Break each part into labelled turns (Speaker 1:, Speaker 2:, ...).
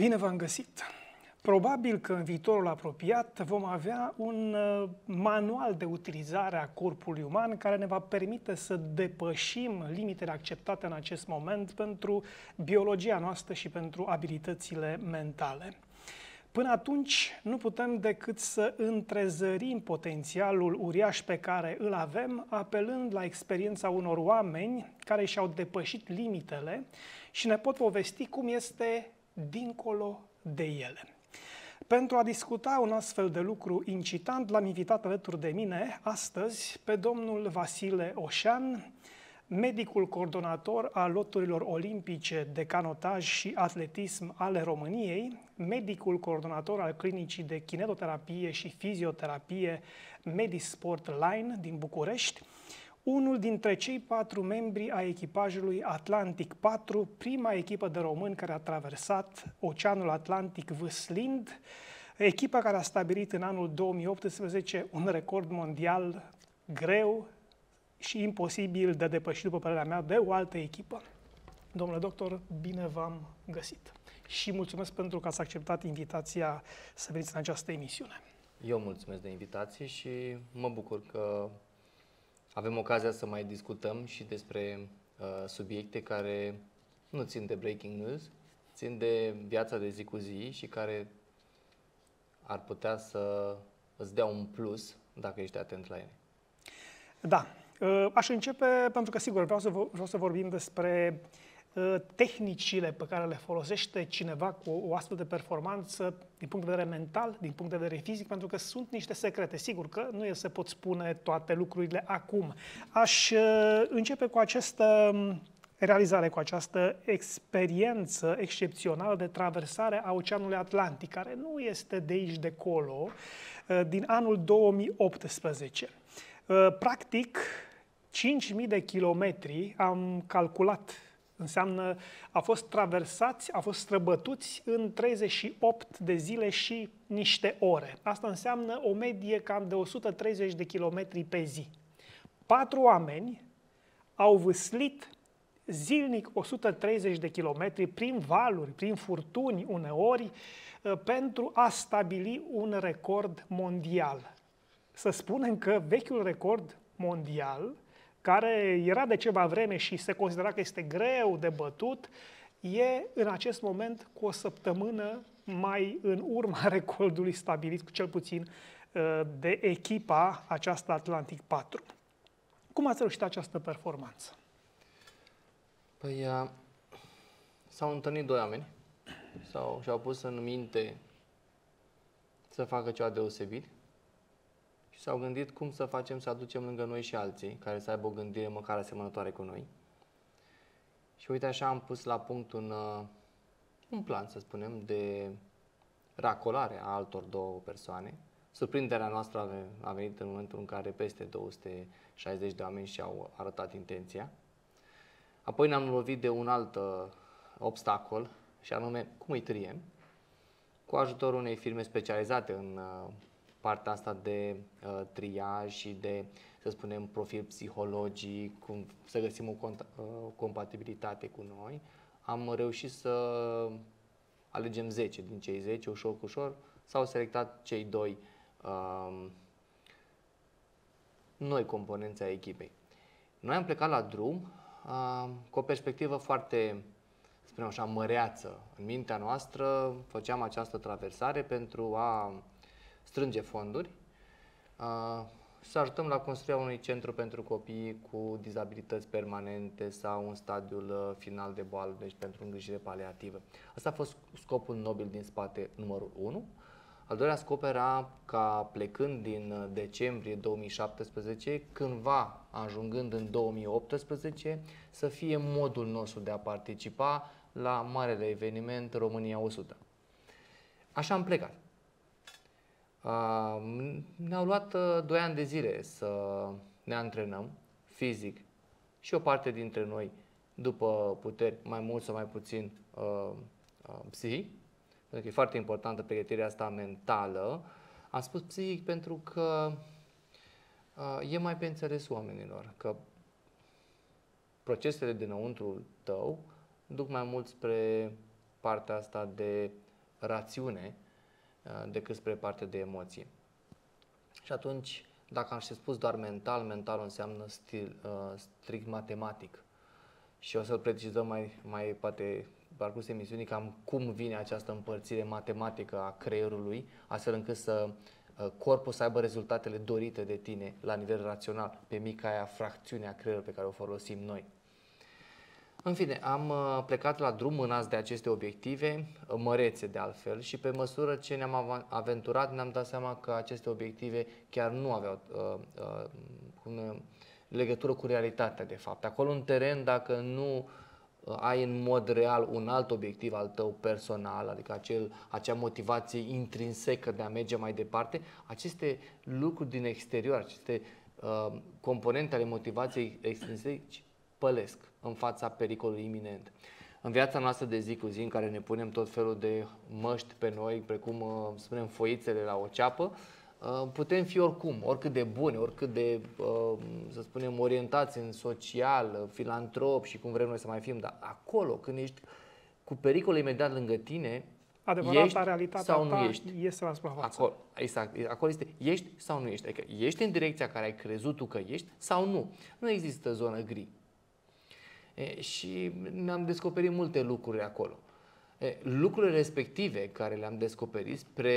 Speaker 1: Bine v-am găsit! Probabil că în viitorul apropiat vom avea un manual de utilizare a corpului uman care ne va permite să depășim limitele acceptate în acest moment pentru biologia noastră și pentru abilitățile mentale. Până atunci nu putem decât să întrezărim potențialul uriaș pe care îl avem, apelând la experiența unor oameni care și-au depășit limitele și ne pot povesti cum este dincolo de ele. Pentru a discuta un astfel de lucru incitant, l-am invitat alături de mine astăzi pe domnul Vasile Oșan, medicul coordonator al loturilor olimpice de canotaj și atletism ale României, medicul coordonator al clinicii de kinetoterapie și fizioterapie Medisport Line din București, unul dintre cei 4 membri ai echipajului Atlantic 4, prima echipă de români care a traversat Oceanul Atlantic vâslind, echipa care a stabilit în anul 2018 un record mondial greu și imposibil de depășit, după părerea mea, de o altă echipă. Domnule doctor, bine v-am găsit și mulțumesc pentru că ați acceptat invitația să veniți în această emisiune.
Speaker 2: Eu mulțumesc de invitație și mă bucur că avem ocazia să mai discutăm și despre subiecte care nu țin de breaking news, țin de viața de zi cu zi și care ar putea să îți dea un plus dacă ești atent la ele.
Speaker 1: Da, aș începe pentru că, sigur, vreau să vorbim despre tehnicile pe care le folosește cineva cu o astfel de performanță din punct de vedere mental, din punct de vedere fizic, pentru că sunt niște secrete. Sigur că nu e să pot spune toate lucrurile acum. Aș începe cu această realizare, cu această experiență excepțională de traversare a Oceanului Atlantic, care nu este de aici de colo, din anul 2018. Practic, 5.000 de kilometri am calculat. Înseamnă, a fost traversați, a fost străbătuți în 38 de zile și niște ore. Asta înseamnă o medie cam de 130 de kilometri pe zi. 4 oameni au vâslit zilnic 130 de kilometri prin valuri, prin furtuni uneori, pentru a stabili un record mondial. Să spunem că vechiul record mondial, care era de ceva vreme și se considera că este greu de bătut, e în acest moment cu o săptămână mai în urma recordului stabilit, cel puțin de echipa aceasta Atlantic 4. Cum ați reușit această performanță?
Speaker 2: Păi, s-au întâlnit 2 oameni și-au pus în minte să facă ceva deosebit și s-au gândit cum să facem să aducem lângă noi și alții care să aibă o gândire măcar asemănătoare cu noi. Și uite, așa am pus la punct un plan, să spunem, de racolare a altor 2 persoane. Surprinderea noastră a venit în momentul în care peste 260 de oameni și-au arătat intenția. Apoi ne-am lovit de un alt obstacol, și anume cum îi triem, cu ajutorul unei firme specializate în partea asta de triaj și de, să spunem, profil psihologic, cum să găsim o compatibilitate cu noi. Am reușit să alegem 10 din cei 10, ușor cu ușor, s-au selectat cei 2 noi componenți ai echipei. Noi am plecat la drum cu o perspectivă foarte, spunem așa, măreață. În mintea noastră făceam această traversare pentru a strânge fonduri, să ajutăm la construirea unui centru pentru copii cu dizabilități permanente sau în stadiul final de boală, deci pentru îngrijire paliativă. Asta a fost scopul nobil din spate, numărul 1. Al doilea scop era ca, plecând din decembrie 2017, cândva ajungând în 2018, să fie modul nostru de a participa la marele eveniment România 100. Așa am plecat. Ne-au luat 2 ani de zile să ne antrenăm fizic și o parte dintre noi, după puteri, mai mult sau mai puțin psihic, pentru că e foarte importantă pregătirea asta mentală. Am spus psihic pentru că e mai pe înțeles oamenilor, că procesele dinăuntru tău duc mai mult spre partea asta de rațiune decât spre partea de emoție. Și atunci, dacă am fi spus doar mental, mentalul înseamnă strict matematic. Și o să-l precizăm mai poate parcursul emisiunii cam cum vine această împărțire matematică a creierului, astfel încât să corpul să aibă rezultatele dorite de tine la nivel rațional, pe mica aia fracțiune a creierului pe care o folosim noi. În fine, am plecat la drum mânați de aceste obiective, mărețe de altfel, și pe măsură ce ne-am aventurat, ne-am dat seama că aceste obiective chiar nu aveau legătură cu realitatea, de fapt. Acolo în teren, dacă nu ai în mod real un alt obiectiv al tău personal, adică acea motivație intrinsecă de a merge mai departe, aceste lucruri din exterior, aceste componente ale motivației extrinseci pălesc în fața pericolului iminent. În viața noastră de zi cu zi, în care ne punem tot felul de măști pe noi, precum, spunem, foițele la o ceapă, putem fi oricât de buni, oricât de, să spunem, orientați în social, filantrop și cum vrem noi să mai fim, dar acolo, când ești cu pericol imediat lângă tine,
Speaker 1: adevărata realitatea
Speaker 2: sau nu
Speaker 1: ta
Speaker 2: ești.
Speaker 1: iese la suprafață.
Speaker 2: Acolo, exact, acolo este ești sau nu ești. Adică ești în direcția care ai crezut tu că ești sau nu. Nu există zonă gri. Și ne-am descoperit multe lucruri acolo. Lucrurile respective care le-am descoperit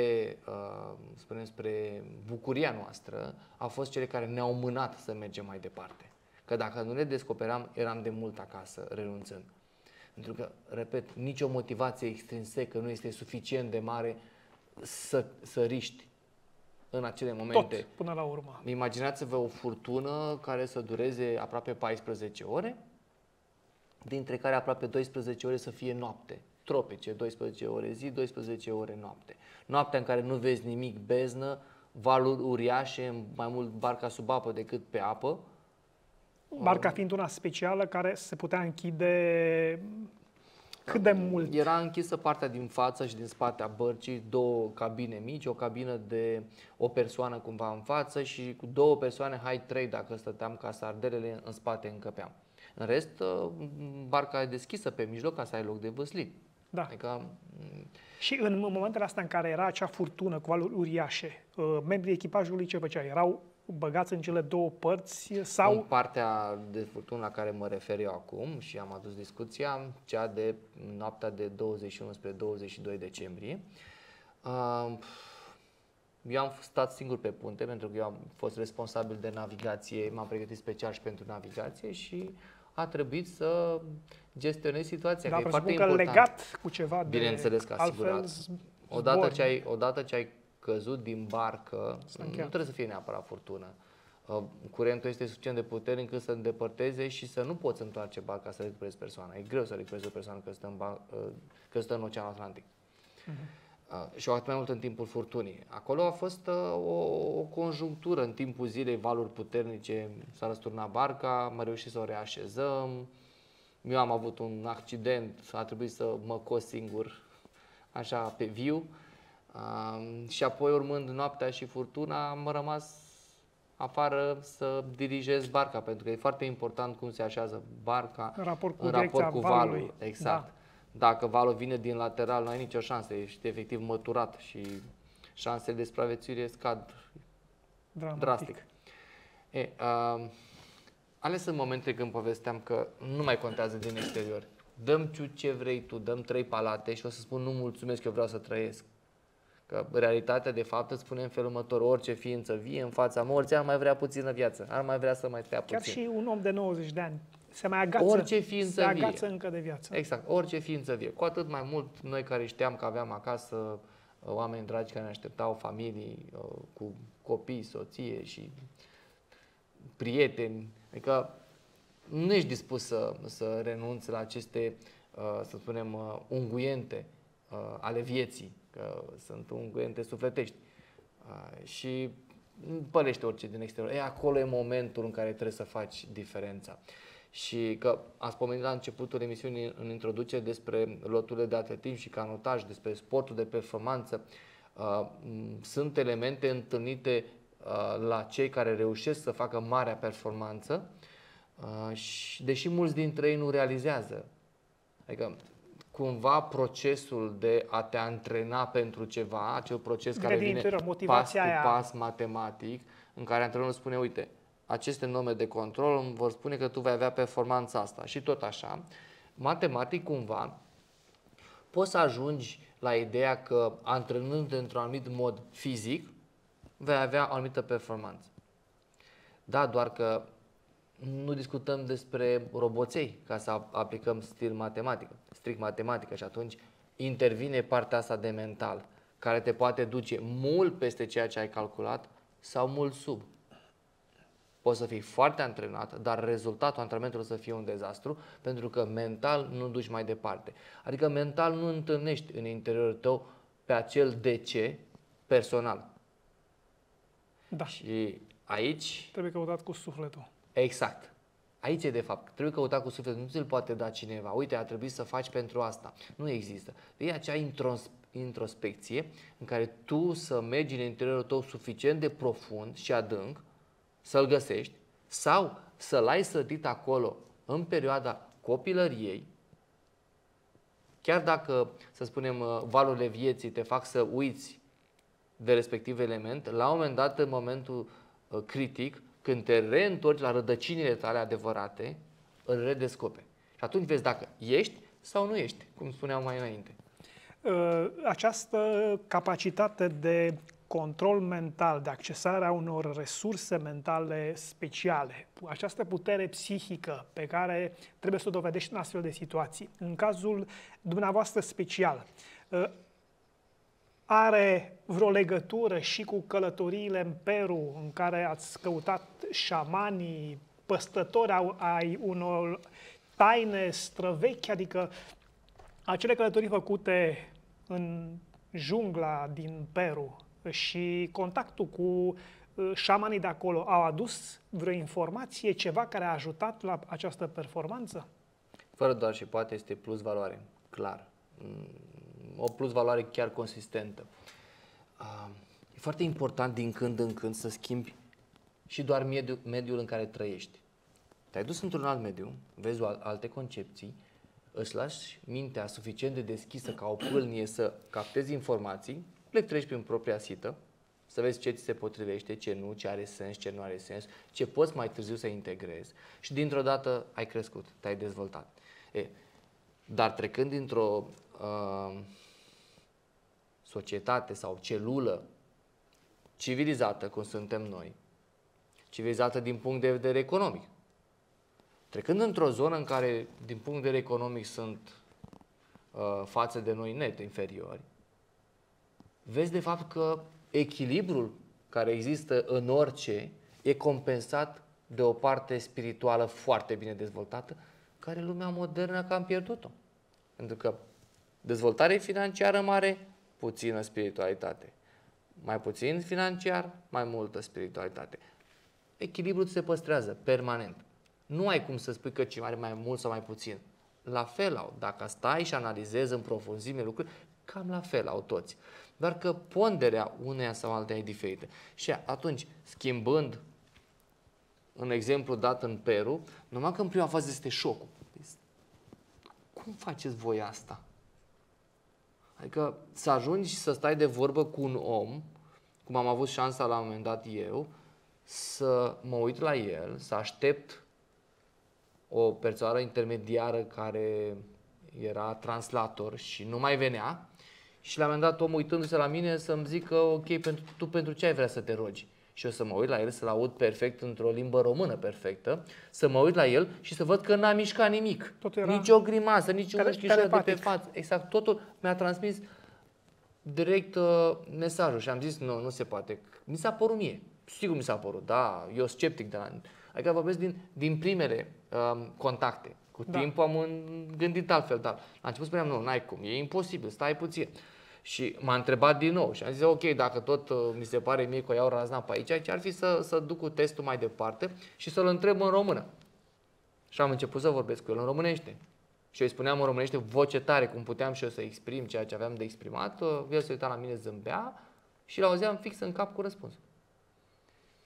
Speaker 2: spre bucuria noastră au fost cele care ne-au mânat să mergem mai departe. Că dacă nu le descoperam, eram de mult acasă, renunțând. Pentru că, repet, nicio motivație extrinsecă nu este suficient de mare să riști în acele momente.
Speaker 1: Tot, până la urmă.
Speaker 2: Imaginați-vă o furtună care să dureze aproape 14 ore, dintre care aproape 12 ore să fie noapte. Tropice, 12 ore zi, 12 ore noapte. Noaptea în care nu vezi nimic, beznă, valuri uriașe, mai mult barca sub apă decât pe apă.
Speaker 1: Barca fiind una specială care se putea închide cât de mult?
Speaker 2: Era închisă partea din față și din spate a bărcii, două cabine mici, o cabină de o persoană cumva în față și cu două persoane, hai trei dacă stăteam ca sardelele, în spate încăpeam. În rest, barca e deschisă pe mijloc ca să ai loc de văslit.
Speaker 1: Da.
Speaker 2: Adică,
Speaker 1: și în momentele astea în care era acea furtună cu valuri uriașe, membrii echipajului ce făceau? Erau băgați în cele două părți sau...
Speaker 2: În partea de furtună la care mă refer eu acum și am adus discuția, cea de noaptea de 21 spre 22 decembrie, eu am stat singur pe punte pentru că eu am fost responsabil de navigație, m-am pregătit special și pentru navigație și a trebuit să gestionez situația.
Speaker 1: Dar
Speaker 2: că e foarte
Speaker 1: că
Speaker 2: important.
Speaker 1: legat cu ceva de...
Speaker 2: Bineînțeles că asigurat. Odată ce ai căzut din barcă, nu trebuie să fie neapărat furtună. Curentul este suficient de puternic încât să îndepărteze și să nu poți întoarce barca să recuperezi persoana. E greu să recuperezi o persoană că stă în Oceanul Atlantic. Și o atât mai mult în timpul furtunii. Acolo a fost o conjunctură în timpul zilei, valuri puternice, s-a răsturnat barca, am reușit să o reașezăm. Eu am avut un accident, a trebuit să mă cos singur, așa, pe viu. Și apoi, urmând noaptea și furtuna, am rămas afară să dirigez barca, pentru că e foarte important cum se așează barca
Speaker 1: în raport
Speaker 2: cu valul. Exact. Da. Dacă valul vine din lateral, nu ai nicio șansă, ești efectiv măturat și șansele de supraviețuire scad drastic. Alea sunt momente când povesteam că nu mai contează din exterior. Dăm ce vrei tu, dăm 3 palate și o să spun nu mulțumesc, eu vreau să trăiesc. Că realitatea de fapt îți spune în felul următor, orice ființă vie în fața morții ar mai vrea puțină viață, ar mai vrea să mai stea puțin.
Speaker 1: Chiar și un om de 90 de ani se mai agață,
Speaker 2: orice ființă
Speaker 1: se agață încă de viață.
Speaker 2: Exact, orice ființă vie. Cu atât mai mult noi care știam că aveam acasă oameni dragi care ne așteptau, familii cu copii, soție și prieteni. Adică nu ești dispus să renunți la aceste, să spunem, unguiente ale vieții, că sunt unguente sufletești și pălește orice din exterior. Acolo e momentul în care trebuie să faci diferența. Și că ați pomenit la începutul emisiunii în introducere despre loturile de atletism și canotaj, despre sportul de performanță. Sunt elemente întâlnite la cei care reușesc să facă marea performanță și deși mulți dintre ei nu realizează. Adică cumva procesul de a te antrena pentru ceva, acel proces care
Speaker 1: din
Speaker 2: vine
Speaker 1: interior,
Speaker 2: pas
Speaker 1: motivația
Speaker 2: cu
Speaker 1: aia.
Speaker 2: pas matematic, în care antrenorul spune, uite, aceste norme de control îmi vor spune că tu vei avea performanța asta și tot așa. Matematic, cumva, poți să ajungi la ideea că antrenându-te într-un anumit mod fizic, vei avea o anumită performanță. Da, doar că nu discutăm despre roboței ca să aplicăm strict matematică și atunci intervine partea asta de mental, care te poate duce mult peste ceea ce ai calculat sau mult sub. Poți să fii foarte antrenat, dar rezultatul antrenamentului să fie un dezastru, pentru că mental nu duci mai departe. Adică mental nu întâlnești în interiorul tău pe acel DC personal.
Speaker 1: Da.
Speaker 2: Și aici...
Speaker 1: Trebuie căutat cu sufletul.
Speaker 2: Exact. Aici e de fapt. Trebuie căutat cu sufletul. Nu ți-l poate da cineva. Uite, a trebuit să faci pentru asta. Nu există. E acea introspecție în care tu să mergi în interiorul tău suficient de profund și adânc, să-l găsești, sau să-l ai sădit acolo în perioada copilăriei, chiar dacă, să spunem, valurile vieții te fac să uiți de respectiv element, la un moment dat, în momentul critic, când te reîntorci la rădăcinile tale adevărate, îl redescoperi. Și atunci vezi dacă ești sau nu ești, cum spuneam mai înainte.
Speaker 1: Această capacitate de control mental, de accesarea unor resurse mentale speciale, această putere psihică pe care trebuie să o dovedești în astfel de situații, în cazul dumneavoastră special, are vreo legătură și cu călătoriile în Peru, în care ați căutat șamanii, păstători ai unor taine străvechi, adică acele călătorii făcute în jungla din Peru și contactul cu șamanii de acolo au adus vreo informație, ceva care a ajutat la această performanță?
Speaker 2: Fără doar și poate este plus valoare, clar. O plus valoare chiar consistentă. E foarte important din când în când să schimbi și doar mediul în care trăiești. Te-ai dus într-un alt mediu, vezi alte concepții, îți lași mintea suficient de deschisă ca o pâlnie să captezi informații, le treci prin propria sită, să vezi ce ți se potrivește, ce nu, ce are sens, ce nu are sens, ce poți mai târziu să integrezi și dintr-o dată ai crescut, te-ai dezvoltat. Dar trecând dintr-o societate sau celulă civilizată, cum suntem noi, civilizată din punct de vedere economic, trecând într-o zonă în care, din punct de vedere economic, sunt față de noi net inferiori, vezi de fapt că echilibrul care există în orice e compensat de o parte spirituală foarte bine dezvoltată, care lumea modernă cam pierdut-o. Pentru că dezvoltare financiară mare, puțină spiritualitate. Mai puțin financiar, mai multă spiritualitate. Echilibrul se păstrează permanent. Nu ai cum să spui că cineva are mai mult sau mai puțin. La fel au. Dacă stai și analizezi în profunzime lucruri, cam la fel au toți. Doar că ponderea uneia sau alteia e diferită. Și atunci, schimbând în exemplu dat în Peru, numai că în prima fază este șocul. Cum faceți voi asta? Adică să ajungi să stai de vorbă cu un om, cum am avut șansa la un moment dat eu, să mă uit la el, să aștept o persoană intermediară care era translator și nu mai venea și la un moment dat omul uitându-se la mine să-mi zică ok, tu pentru ce ai vrea să te rogi? Și eu să mă uit la el, să-l aud perfect într-o limbă română perfectă, să mă uit la el și să văd că n-a mișcat nimic. Nici o grimasă, nici un mușchișor de pe față. Exact, totul mi-a transmis direct mesajul și am zis nu se poate. Mi s-a părut mie. Sigur mi s-a părut, da, eu sceptic de la... Adică vorbesc din primele contacte. Cu timpul am gândit altfel, dar la început spuneam, nu, n-ai cum, e imposibil, stai puțin. Și m-a întrebat din nou și am zis, ok, dacă tot mi se pare mie că o iau razna pe aici, ce ar fi să duc cu testul mai departe și să-l întreb în română. Și am început să vorbesc cu el în românește. Și eu îi spuneam în românește voce tare, cum puteam și eu să exprim ceea ce aveam de exprimat, el se uita la mine, zâmbea și l-auzeam fix în cap cu răspunsul.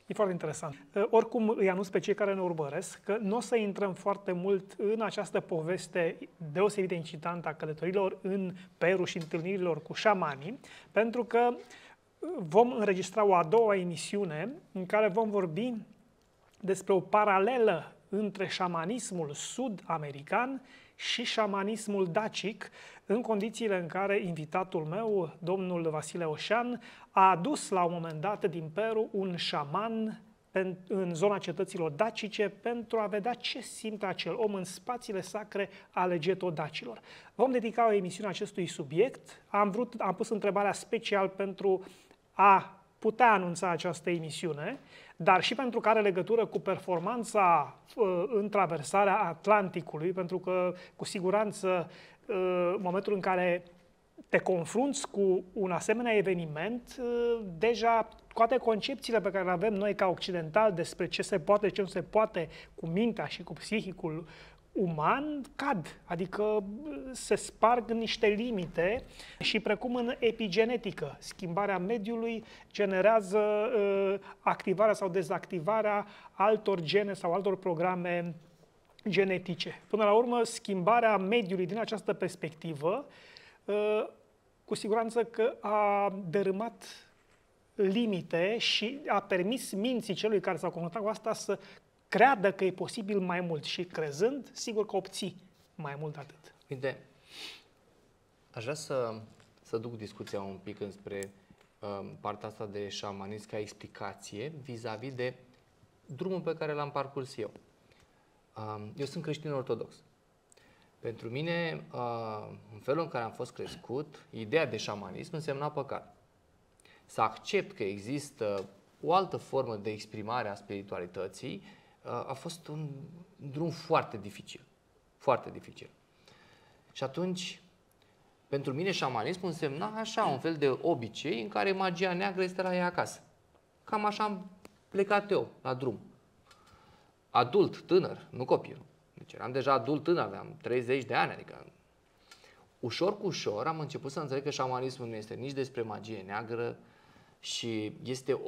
Speaker 1: E foarte interesant. Oricum îi anunț pe cei care ne urmăresc că nu o să intrăm foarte mult în această poveste deosebit de incitantă a călătorilor în Peru și întâlnirilor cu șamanii, pentru că vom înregistra o a doua emisiune în care vom vorbi despre o paralelă între șamanismul sud-american și șamanismul dacic, în condițiile în care invitatul meu, domnul Vasile Oșan, a adus la un moment dat din Peru un șaman în zona cetăților dacice pentru a vedea ce simte acel om în spațiile sacre ale getodacilor. Vom dedica o emisiune acestui subiect. Am pus întrebarea special pentru a putea anunța această emisiune, dar și pentru că are legătură cu performanța în traversarea Atlanticului, pentru că, cu siguranță, în momentul în care te confrunți cu un asemenea eveniment, deja toate concepțiile pe care le avem noi ca occidentali despre ce se poate, ce nu se poate cu mintea și cu psihicul uman cad, adică se sparg niște limite și precum în epigenetică, schimbarea mediului generează activarea sau dezactivarea altor gene sau altor programe genetice. Până la urmă, schimbarea mediului din această perspectivă cu siguranță că a dărâmat limite și a permis minții celui care s-a confruntat cu asta să creadă că e posibil mai mult și crezând, sigur că obții mai mult de atât.
Speaker 2: Uite, aș vrea să duc discuția un pic înspre partea asta de șamanism ca explicație vis-a-vis de drumul pe care l-am parcurs eu. Eu sunt creștin ortodox. Pentru mine, în felul în care am fost crescut, ideea de șamanism însemna păcat. Să accept că există o altă formă de exprimare a spiritualității a fost un drum foarte dificil. Foarte dificil. Și atunci, pentru mine, șamanismul însemna așa, un fel de obicei în care magia neagră este la ea acasă. Cam așa am plecat eu la drum. Adult, tânăr, nu copil. Deci eram deja adult tânăr, aveam 30 de ani, adică ușor cu ușor am început să înțeleg că șamanismul nu este nici despre magie neagră și este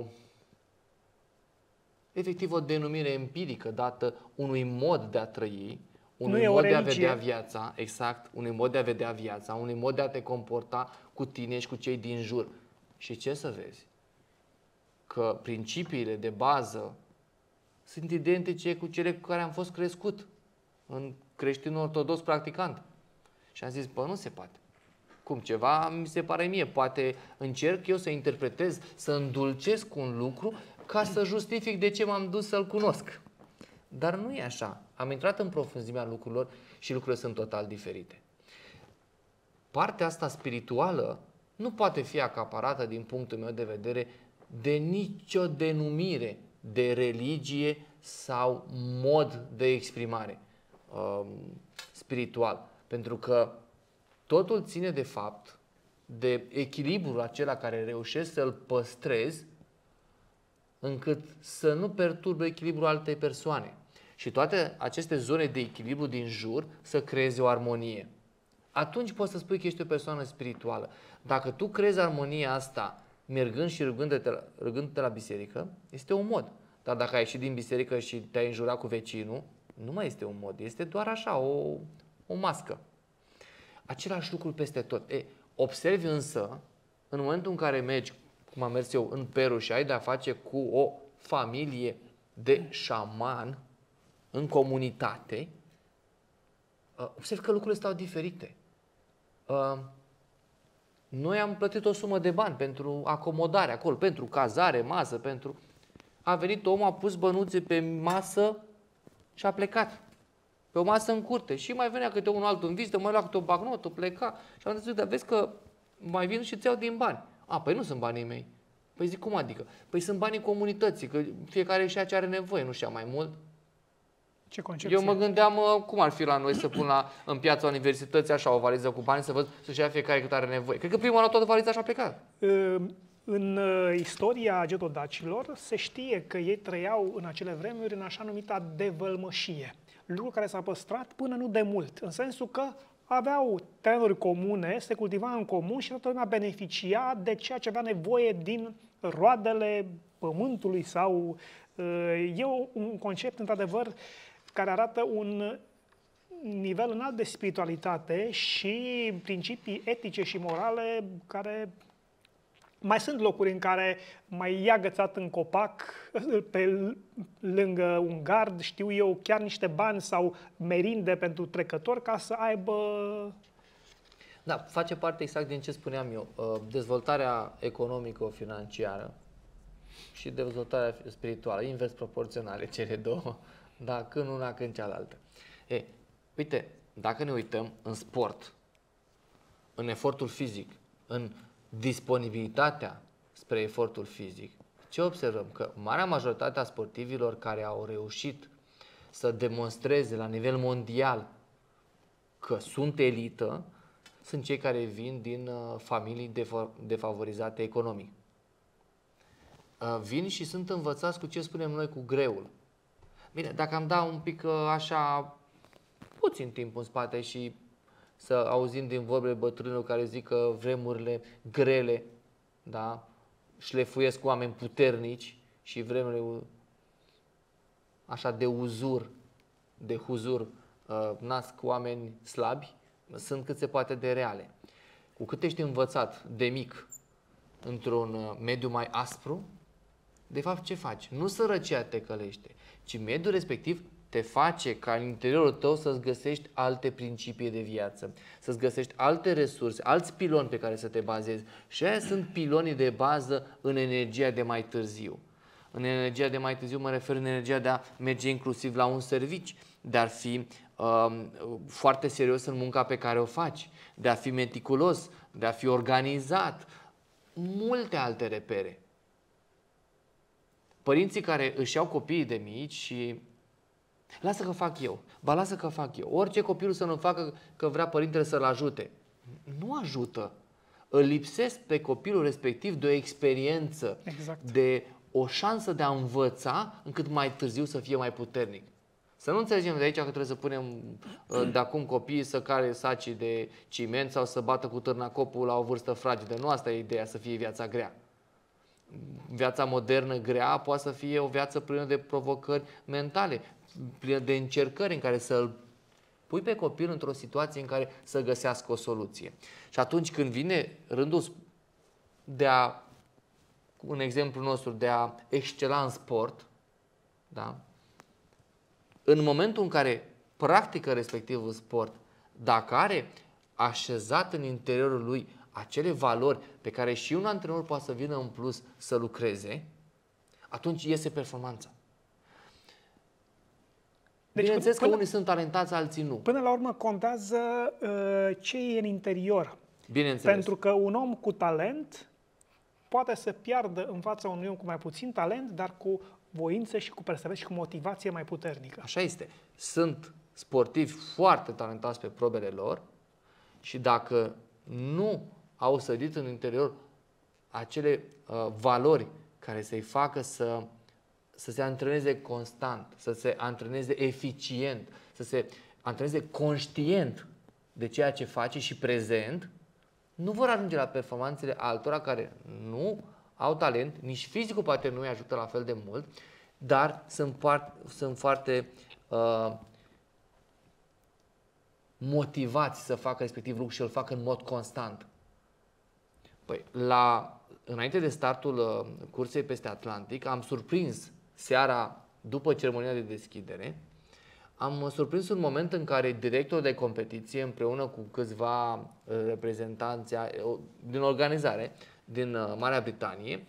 Speaker 2: efectiv o denumire empirică dată unui mod de a trăi, unui mod de a vedea viața, exact, unui mod de a vedea viața, unui mod de a te comporta cu tine și cu cei din jur. Și ce să vezi? Că principiile de bază sunt identice cu cele cu care am fost crescut în creștinul ortodox practicant. Și am zis, bă, nu se poate. Cum ceva mi se pare mie, poate încerc eu să interpretez, să îndulcesc un lucru ca să justific de ce m-am dus să-l cunosc. Dar nu e așa. Am intrat în profunzimea lucrurilor și lucrurile sunt total diferite. Partea asta spirituală nu poate fi acaparată, din punctul meu de vedere, de nicio denumire de religie sau mod de exprimare spiritual. Pentru că totul ține de fapt de echilibrul acela care reușesc să-l păstrezi încât să nu perturbe echilibrul altei persoane. Și toate aceste zone de echilibru din jur să creeze o armonie. Atunci poți să spui că ești o persoană spirituală. Dacă tu crezi armonia asta mergând și rugându-te la biserică, este un mod. Dar dacă ai ieșit din biserică și te-ai înjurat cu vecinul, nu mai este un mod, este doar așa, o mască. Același lucru peste tot. Observi însă, în momentul în care mergi, cum am mers eu, în Peru și ai de-a face cu o familie de șaman în comunitate, observi că lucrurile stau diferite. Noi am plătit o sumă de bani pentru acomodare acolo, pentru cazare, masă, pentru... A venit omul, a pus bănuțe pe masă și a plecat. Pe o masă în curte. Și mai venea câte unul altul în vizită, mai lua câte o bagnotă, pleca. Și am zis, dar vezi că mai vin și îți iau din bani. Păi nu sunt banii mei. Păi zic, cum adică? Păi sunt banii comunității, că fiecare și ce are nevoie, nu știa mai mult.
Speaker 1: Ce concepție?
Speaker 2: Eu mă gândeam cum ar fi la noi să pun în piața universității așa o valiză cu bani, să văd să-și ia fiecare cât are nevoie. Cred că prima oară toată valiza și-a plecat.
Speaker 1: În istoria getodacilor se știe că ei trăiau în acele vremuri în așa numita devălmășie. Lucru care s-a păstrat până nu de mult, în sensul că aveau terenuri comune, se cultiva în comun și toată lumea beneficia de ceea ce avea nevoie din roadele pământului sau... E un concept, într-adevăr, care arată un nivel înalt de spiritualitate și principii etice și morale care... Mai sunt locuri în care mai e agățat în copac, pe lângă un gard, știu eu, chiar niște bani sau merinde pentru trecători ca să aibă...
Speaker 2: Da, face parte exact din ce spuneam eu. Dezvoltarea economico-financiară și dezvoltarea spirituală, invers proporționale, cele două, da, când una, când cealaltă. Uite, dacă ne uităm în sport, în efortul fizic, în disponibilitatea spre efortul fizic, ce observăm? Că marea majoritate a sportivilor care au reușit să demonstreze la nivel mondial că sunt elită, sunt cei care vin din familii defavorizate economic. Vin și sunt învățați cu ce spunem noi, cu greul. Bine, dacă am dat un pic așa puțin timp în spate și să auzim din vorbele bătrânilor care zic că vremurile grele, da, șlefuiesc oameni puternici și vremurile așa de uzur, de huzur, nasc oameni slabi, sunt cât se poate de reale. Cu cât ești învățat de mic într-un mediu mai aspru, de fapt ce faci? Nu sărăcia te călește, ci mediul respectiv te face ca în interiorul tău să-ți găsești alte principii de viață, să-ți găsești alte resurse, alți piloni pe care să te bazezi. Și aia sunt pilonii de bază în energia de mai târziu. În energia de mai târziu mă refer în energia de a merge inclusiv la un serviciu, de a fi foarte serios în munca pe care o faci, de a fi meticulos, de a fi organizat, multe alte repere. Părinții care își iau copiii de mici și lasă că fac eu, ba lasă că fac eu, orice copilul să nu facă că vrea părintele să-l ajute. Nu ajută. Îl lipsesc pe copilul respectiv de o experiență,
Speaker 1: exact,
Speaker 2: de o șansă de a învăța încât mai târziu să fie mai puternic. Să nu înțelegem de aici că trebuie să punem de acum copiii să care saci de ciment sau să bată cu târnacopul la o vârstă fragedă. Nu asta e ideea, să fie viața grea. Viața modernă grea poate să fie o viață plină de provocări mentale, plină de încercări în care să-l pui pe copil într-o situație în care să găsească o soluție. Și atunci când vine rândul de a, un exemplu nostru, de a excela în sport, da? În momentul în care practică respectivul sport, dacă are așezat în interiorul lui acele valori pe care și un antrenor poate să vină în plus să lucreze, atunci iese performanța. Deci, bineînțeles că unii sunt talentați, alții nu.
Speaker 1: Până la urmă contează ce e în interior.
Speaker 2: Bineînțeles.
Speaker 1: Pentru că un om cu talent poate să piardă în fața unui om cu mai puțin talent, dar cu voință și cu perseverență și cu motivație mai puternică.
Speaker 2: Așa este. Sunt sportivi foarte talentați pe probele lor și dacă nu au sădit în interior acele valori care să-i facă să se antreneze constant, să se antreneze eficient, să se antreneze conștient de ceea ce face și prezent, nu vor ajunge la performanțele altora care nu au talent, nici fizicul poate nu îi ajută la fel de mult, dar sunt foarte motivați să facă respectiv lucru și îl fac în mod constant. Păi, înainte de startul cursei peste Atlantic, am surprins seara după ceremonia de deschidere, am surprins un moment în care directorul de competiție împreună cu câțiva reprezentanți din organizare din Marea Britanie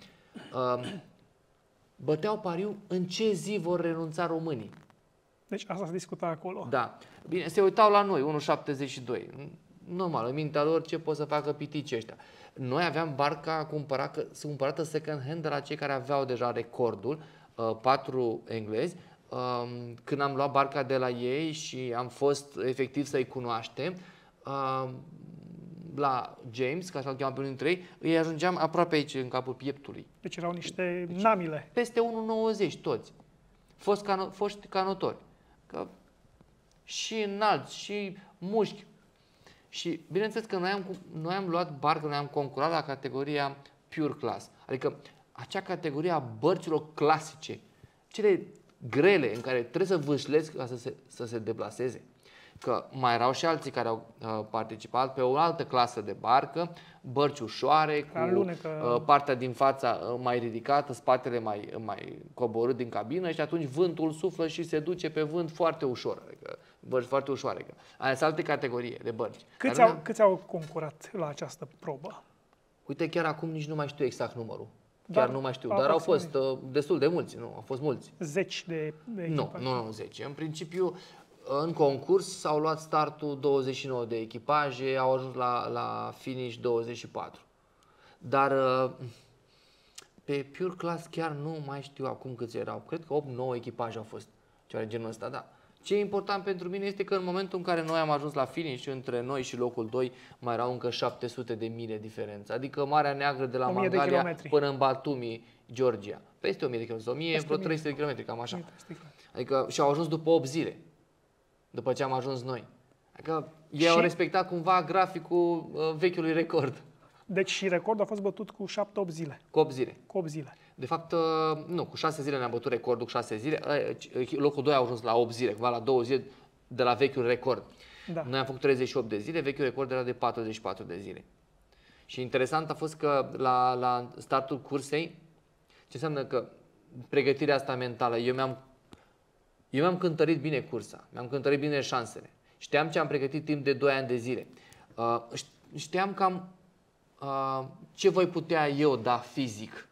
Speaker 2: băteau pariu în ce zi vor renunța românii.
Speaker 1: Deci asta se discuta acolo.
Speaker 2: Da. Bine, se uitau la noi, 1,72. Normal, în mintea lor ce pot să facă piticii ăștia. Noi aveam barca cumpărată second hand de la cei care aveau deja recordul, 4 englezi. Când am luat barca de la ei și am fost efectiv să-i cunoaștem, la James, ca să-l cheamă pe unul dintre ei, îi ajungeam aproape aici, în capul pieptului.
Speaker 1: Deci erau niște namile.
Speaker 2: Peste 1,90 toți. Foști canotori. Și înalți, și mușchi. Și bineînțeles că noi am luat barcă, noi am concurat la categoria Pure Class. Adică acea categorie a bărcilor clasice, cele grele în care trebuie să vâșlesc ca să se deplaseze. Că mai erau și alții care au participat pe o altă clasă de barcă, bărci ușoare, cu partea din fața mai ridicată, spatele mai coborât din cabină și atunci vântul suflă și se duce pe vânt foarte ușor. Adică bărci foarte ușoare. Aia sunt alte categorie de bărci.
Speaker 1: Câți au concurat la această probă?
Speaker 2: Uite, chiar acum nici nu mai știu exact numărul. Chiar nu mai știu, dar au fost destul de mulți, nu? Au fost mulți.
Speaker 1: Zeci de echipaje?
Speaker 2: Nu, 10. În principiu, în concurs s-au luat startul 29 de echipaje, au ajuns la finish 24. Dar pe Pure Class chiar nu mai știu acum câți erau. Cred că 8-9 echipaje au fost, ceva de genul ăsta, da. Ce e important pentru mine este că în momentul în care noi am ajuns la finish, între noi și locul 2 mai erau încă 700 de mile diferență. Adică Marea Neagră de la Mangalia până în Batumi, Georgia. Peste 1000 de km, 1300 de km, cam așa. Adică și-au ajuns după 8 zile. După ce am ajuns noi. Adică ei au respectat cumva graficul vechiului record.
Speaker 1: Deci și recordul a fost bătut cu 7-8 zile.
Speaker 2: Cu 8 zile.
Speaker 1: Cu 8 zile.
Speaker 2: De fapt, nu, cu 6 zile ne-am bătut recordul, cu 6 zile. Locul 2 a ajuns la 8 zile, cumva la 2 zile de la vechiul record. Da. Noi am făcut 38 de zile, vechiul record era de 44 de zile. Și interesant a fost că la startul cursei, ce înseamnă că pregătirea asta mentală, eu mi-am cântărit bine cursa, mi-am cântărit bine șansele. Știam ce am pregătit timp de 2 ani de zile. Știam cam ce voi putea eu da fizic.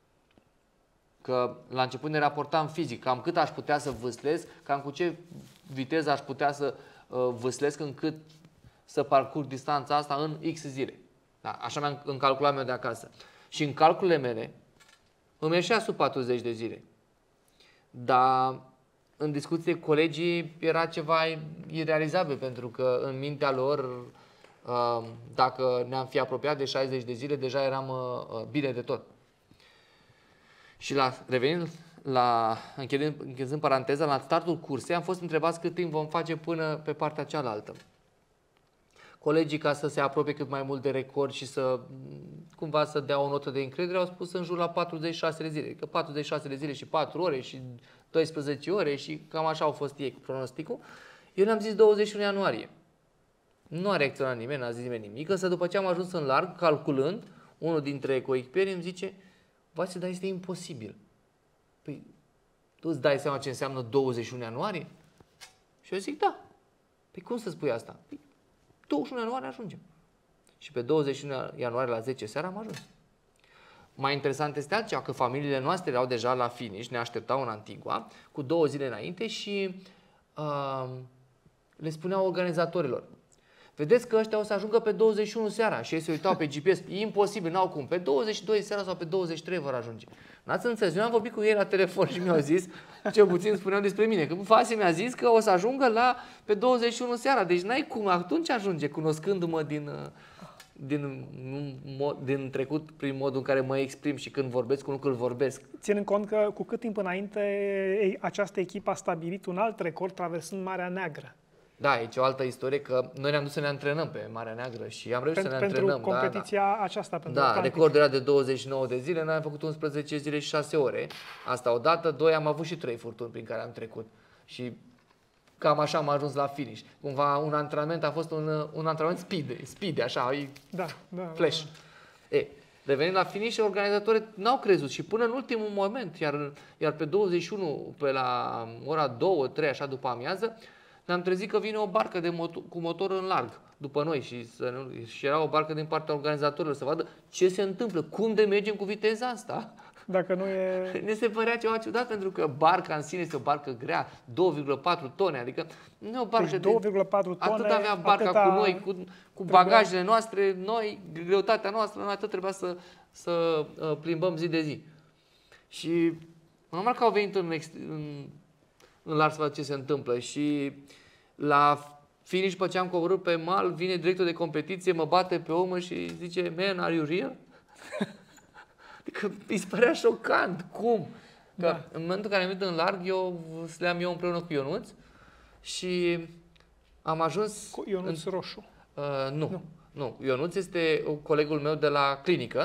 Speaker 2: Că la început ne raportam fizic, cam cât aș putea să vâslesc, cam cu ce viteză aș putea să vâslesc încât să parcurg distanța asta în X zile. Da, așa mi-am încalculat eu de acasă. Și în calculele mele îmi ieșea sub 40 de zile. Dar în discuție cu colegii era ceva irealizabil, pentru că în mintea lor, dacă ne-am fi apropiat de 60 de zile, deja eram bine de tot. Și revenind închizând paranteza, la startul cursei am fost întrebați cât timp vom face până pe partea cealaltă. Colegii, ca să se apropie cât mai mult de record și cumva să dea o notă de încredere, au spus în jur la 46 de zile. Că 46 de zile și 4 ore și 12 ore și cam așa au fost ei cu pronosticul. Eu le-am zis 21 ianuarie. Nu a reacționat nimeni, n-a zis nimeni nimic, însă după ce am ajuns în larg, calculând, unul dintre coechipieri îmi zice: Vasile, dar este imposibil. Păi, tu îți dai seama ce înseamnă 21 ianuarie? Și eu zic, da. Păi cum să spui asta? Păi, 21 ianuarie ajungem. Și pe 21 ianuarie la 10 seara am ajuns. Mai interesant este altceva, că familiile noastre erau deja la finish, ne așteptau în Antigua, cu 2 zile înainte și le spuneau organizatorilor: vedeți că ăștia o să ajungă pe 21 seara. Și ei se uitau pe GPS, e imposibil, n-au cum. Pe 22 seara sau pe 23 vor ajunge. N-ați înțeles? Eu am vorbit cu ei la telefon și mi-au zis, cel puțin spuneau despre mine, că Vase mi-a zis că o să ajungă pe 21 seara. Deci n-ai cum, atunci ajunge, cunoscându-mă din trecut, prin modul în care mă exprim și când vorbesc, cum îl vorbesc.
Speaker 1: Ținând cont că cu cât timp înainte această echipă a stabilit un alt record traversând Marea Neagră.
Speaker 2: Da, e o altă istorie, că noi ne-am dus să ne antrenăm pe Marea Neagră și am reușit să ne antrenăm.
Speaker 1: Pentru competiția aceasta, pentru Atlantic.
Speaker 2: Recordul era de 29 de zile, noi am făcut 11 zile și 6 ore. Asta odată, 2 am avut și 3 furtuni prin care am trecut. Și cam așa am ajuns la finish. Cumva un antrenament a fost un antrenament speed, așa, flash. Revenind la finish, organizatorii n-au crezut și până în ultimul moment, iar pe 21, pe la ora 2-3, așa după amiază, ne-am trezit că vine o barcă cu motor în larg după noi și era o barcă din partea organizatorilor să vadă ce se întâmplă, cum de mergem cu viteza asta.
Speaker 1: Dacă nu e...
Speaker 2: Ne se părea ceva ciudat, pentru că barca în sine este o barcă grea, 2,4 tone, adică nu e o barcă
Speaker 1: deci 2,4 tone,
Speaker 2: atât avea barca cu noi, cu bagajele noastre, noi, greutatea noastră, noi atât trebuia să plimbăm zi de zi. Și normal că au venit în larg să vadă ce se întâmplă și la finish, după ce am coborât pe mal, vine directorul de competiție, mă bate pe umăr și zice: Man, are you real? Adică îi părea șocant. Cum? Că în momentul în care am venit în larg, sleam eu împreună cu Ionuț și am ajuns...
Speaker 1: Cu Ionuț Roșu?
Speaker 2: Nu. Ionuț este colegul meu de la clinică,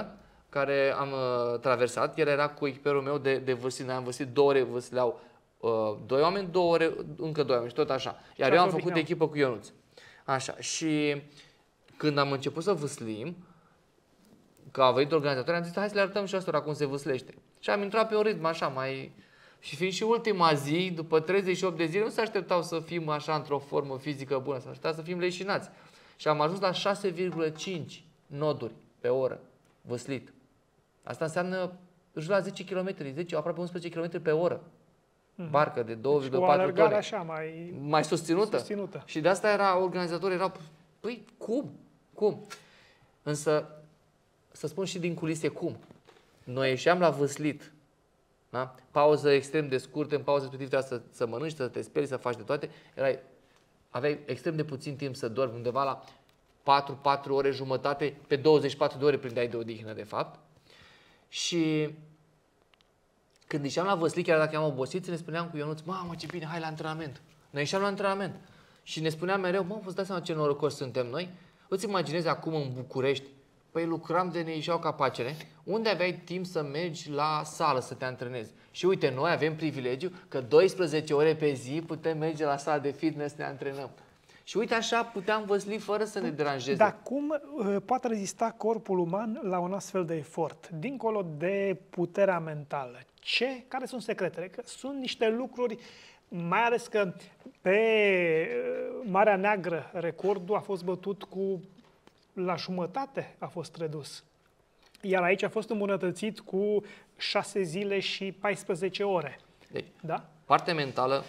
Speaker 2: care am traversat, el era cu echipierul meu de vârslit. Noi am vârslit 2 ore, vârsleau 2 oameni, 2 ore, încă 2 oameni și tot așa. Iar eu am făcut echipă cu Ionuț. Așa. Și când am început să vâslim, că a venit organizatorul, am zis, hai să le arătăm și ăstora cum se vâslește. Și am intrat pe un ritm așa, mai... Și fiind și ultima zi, după 38 de zile, nu se așteptau să fim așa într-o formă fizică bună, se așteptau să fim leșinați. Și am ajuns la 6,5 noduri pe oră vâslit. Asta înseamnă la 10 km, aproape 11 km pe oră. Barcă de 2,4 tone.
Speaker 1: Așa,
Speaker 2: mai susținută. Și de asta organizatorii erau, păi cum? Însă, să spun și din culise cum. Noi ieșeam la vâslit, da? Pauză extrem de scurtă, în pauză respectiv trebuia să mănânci, să te speli, să faci de toate. Aveai extrem de puțin timp să dormi, undeva la 4 ore jumătate, pe 24 de ore prindeai de odihnă, de fapt. Și când ieșeam la văslit, chiar dacă am obosit, ne spuneam cu Ionuț, mamă, ce bine, hai la antrenament. Noi ieșeam la antrenament. Și ne spuneam mereu, mă, vă dați seama ce norocoși suntem noi? Îți imaginezi acum în București, păi lucram de ne ieșeau capacele, unde aveai timp să mergi la sală să te antrenezi. Și uite, noi avem privilegiu că 12 ore pe zi putem merge la sală de fitness să ne antrenăm. Și uite așa puteam văsli fără să ne deranjeze.
Speaker 1: Dar cum poate rezista corpul uman la un astfel de efort? Dincolo de puterea mentală, care sunt secretele? Că sunt niște lucruri, mai ales că pe Marea Neagră recordul a fost bătut la jumătate a fost redus. Iar aici a fost îmbunătățit cu 6 zile și 14 ore.
Speaker 2: Deci,
Speaker 1: da?
Speaker 2: Partea mentală...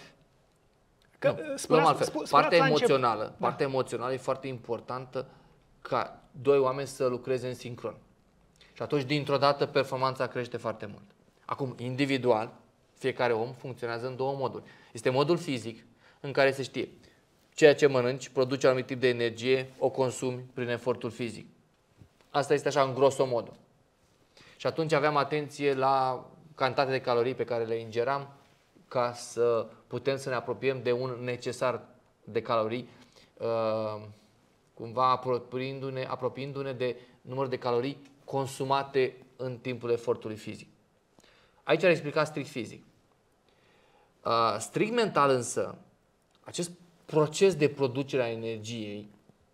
Speaker 2: Partea emoțională e foarte importantă ca 2 oameni să lucreze în sincron. Și atunci, dintr-o dată, performanța crește foarte mult. Acum, individual, fiecare om funcționează în 2 moduri. Este modul fizic, în care se știe ceea ce mănânci, produce un anumit tip de energie, o consumi prin efortul fizic. Asta este așa în grosomodul. Și atunci aveam atenție la cantitatea de calorii pe care le ingeram, ca să putem să ne apropiem de un necesar de calorii, cumva apropiindu-ne de numărul de calorii consumate în timpul efortului fizic. Aici ar explica strict fizic. Strict mental însă, acest proces de producere a energiei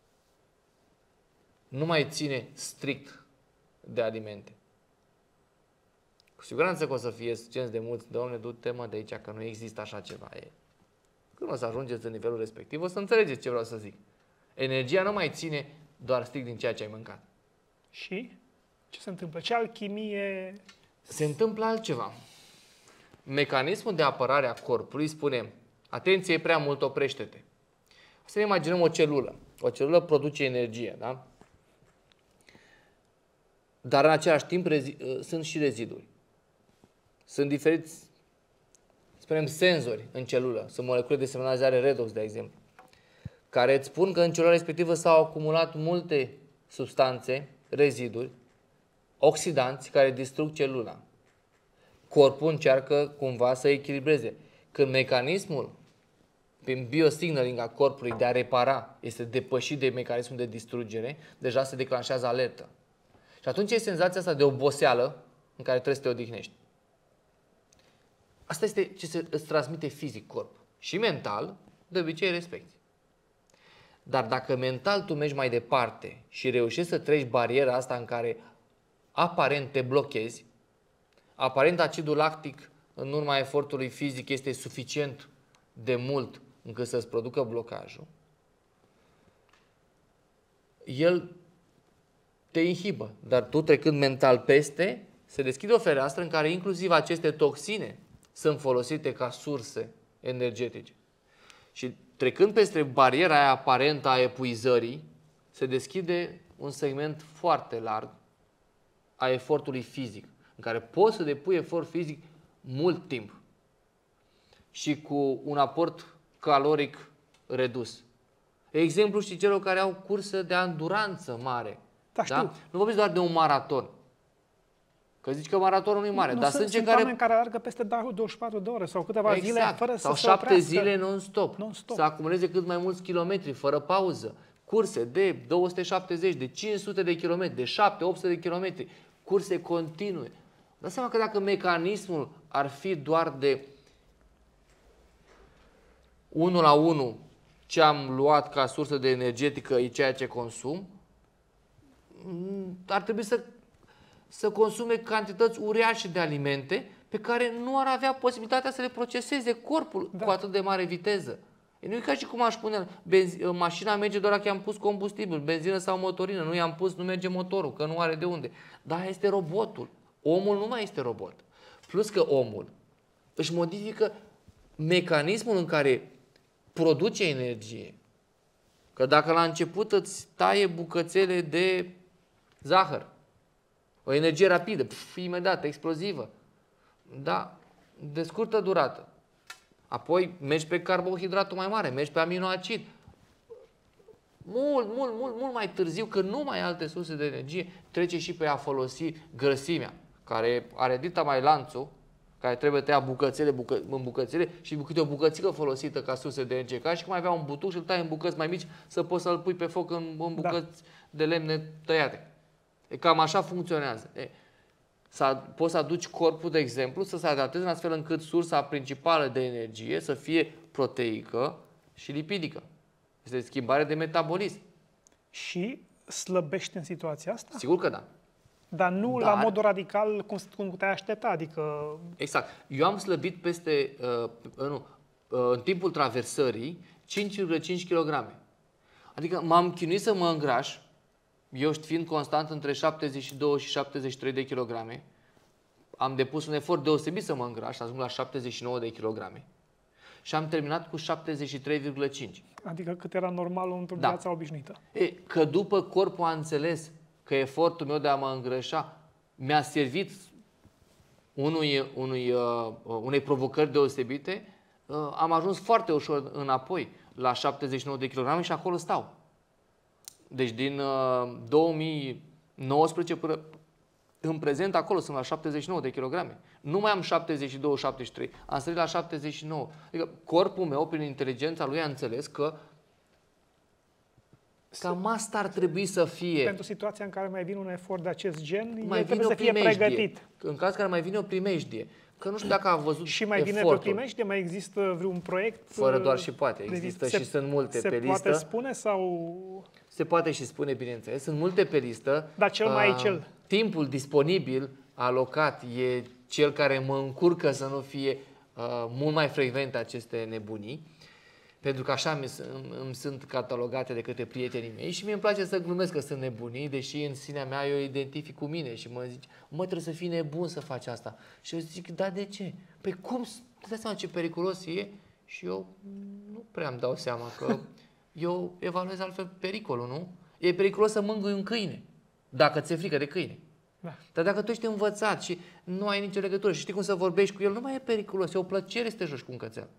Speaker 2: nu mai ține strict de alimente. Cu siguranță că o să fie suficienți de mulți, Doamne, du-te mă de aici, că nu există așa ceva. Când o să ajungeți în nivelul respectiv, o să înțelegeți ce vreau să zic. Energia nu mai ține doar strict din ceea ce ai mâncat.
Speaker 1: Și ce se întâmplă? Ce alchimie?
Speaker 2: Se întâmplă altceva. Mecanismul de apărare a corpului spune, atenție, e prea mult, oprește-te. Să ne imaginăm o celulă. O celulă produce energie, da? Dar în același timp sunt și reziduri. Sunt diferiți, spunem, senzori în celulă. Sunt molecule de semnalizare redox, de exemplu, care îți spun că în celula respectivă s-au acumulat multe substanțe, reziduri, oxidanți care distrug celula. Corpul încearcă cumva să echilibreze. Când mecanismul, prin biosignaling a corpului de a repara, este depășit de mecanismul de distrugere, deja se declanșează alertă. Și atunci e senzația asta de oboseală în care trebuie să te odihnești. Asta este ce îți transmite fizic corp. Și mental, de obicei respecti. Dar dacă mental tu mergi mai departe și reușești să treci bariera asta în care aparent te blochezi, aparent acidul lactic în urma efortului fizic este suficient de mult încât să-ți producă blocajul, el te inhibă. Dar tu, trecând mental peste, se deschide o fereastră în care inclusiv aceste toxine sunt folosite ca surse energetice. Și trecând peste bariera aia aparentă a epuizării, se deschide un segment foarte larg a efortului fizic, în care poți să depui efort fizic mult timp și cu un aport caloric redus. Exemplu și celor care au cursă de anduranță mare. Da? Nu vorbiți doar de un maraton. Că zici că maratonul nu e mare. Dar sunt
Speaker 1: oameni care alergă peste 24 de ore sau câteva zile fără să se oprească.
Speaker 2: Sau 7 zile non-stop. Să acumuleze cât mai mulți kilometri, fără pauză. Curse de 270, de 500 de kilometri, de 700-800 de kilometri. curse continue. Dați seama că dacă mecanismul ar fi doar de 1 la 1 ce am luat ca sursă de energetică e ceea ce consum, ar trebui să consume cantități uriașe de alimente pe care nu ar avea posibilitatea să le proceseze corpul cu atât de mare viteză. Nu e ca și cum aș spune, mașina merge doar dacă i-am pus combustibil, benzină sau motorină, nu i-am pus, nu merge motorul, că nu are de unde. Dar este robotul. Omul nu mai este robot. Plus că omul își modifică mecanismul în care produce energie. Că dacă la început îți taie bucățele de zahăr, o energie rapidă, imediat, explozivă, da, de scurtă durată. Apoi mergi pe carbohidratul mai mare, mergi pe aminoacid. Mult mai târziu, că nu mai ai alte surse de energie, trece și pe a folosi grăsimea, care are dita mai lanțul, care trebuie tăiat în bucățele și câte o bucățică folosită ca surse de energie. Ca și cum avea un butuc și îl tai în bucăți mai mici să poți să-l pui pe foc în bucăți de lemne tăiate. E cam așa funcționează. Poți să aduci corpul, de exemplu, să se adapteze în astfel încât sursa principală de energie să fie proteică și lipidică. Este schimbare de metabolism.
Speaker 1: Și slăbește în situația asta?
Speaker 2: Sigur că da.
Speaker 1: Dar nu la modul radical cum te-ai aștepta, adică...
Speaker 2: Exact. Eu am slăbit în timpul traversării 5,5 kg. Adică m-am chinuit să mă îngraș, eu fiind constant între 72 și 73 de kilograme, am depus un efort deosebit să mă îngraș, ajung la 79 de kilograme și am terminat cu 73,5.
Speaker 1: Adică cât era normal într-o viață obișnuită.
Speaker 2: Că după corpul a înțeles că efortul meu de a mă îngrășa mi-a servit unei provocări deosebite, am ajuns foarte ușor înapoi la 79 de kilograme și acolo stau. Deci din 2019 până în prezent acolo sunt la 79 de kilograme. Nu mai am 72-73, am sărit la 79. Adică corpul meu, prin inteligența lui, a înțeles că cam asta ar trebui să fie.
Speaker 1: Pentru situația în care mai vine un efort de acest gen, el trebuie să fie pregătit.
Speaker 2: În caz care mai vine o primejdie. Că nu știu dacă a văzut
Speaker 1: și mai vine pe primejdie, mai există vreun proiect?
Speaker 2: Fără doar și poate. Există și sunt multe pe listă.
Speaker 1: Se poate spune sau...
Speaker 2: Se poate și spune, bineînțeles. Sunt multe pe listă.
Speaker 1: Dar cel mai cel.
Speaker 2: Timpul disponibil alocat e cel care mă încurcă să nu fie mult mai frecvente aceste nebunii. Pentru că așa îmi sunt catalogate de către prietenii mei și mie îmi place să glumesc că sunt nebunii, deși în sinea mea eu identific cu mine și mă zic, trebuie să fii nebun să faci asta. Și eu zic, da, de ce? Păi cum? Te dai seama ce periculos e? Și eu nu prea îmi dau seama că eu evaluez altfel pericolul, nu? E periculos să mângâi un câine, dacă ți-e frică de câine. Da. Dar dacă tu ești învățat și nu ai nicio legătură și știi cum să vorbești cu el, nu mai e periculos, e o plăcere să te joci cu un cățel.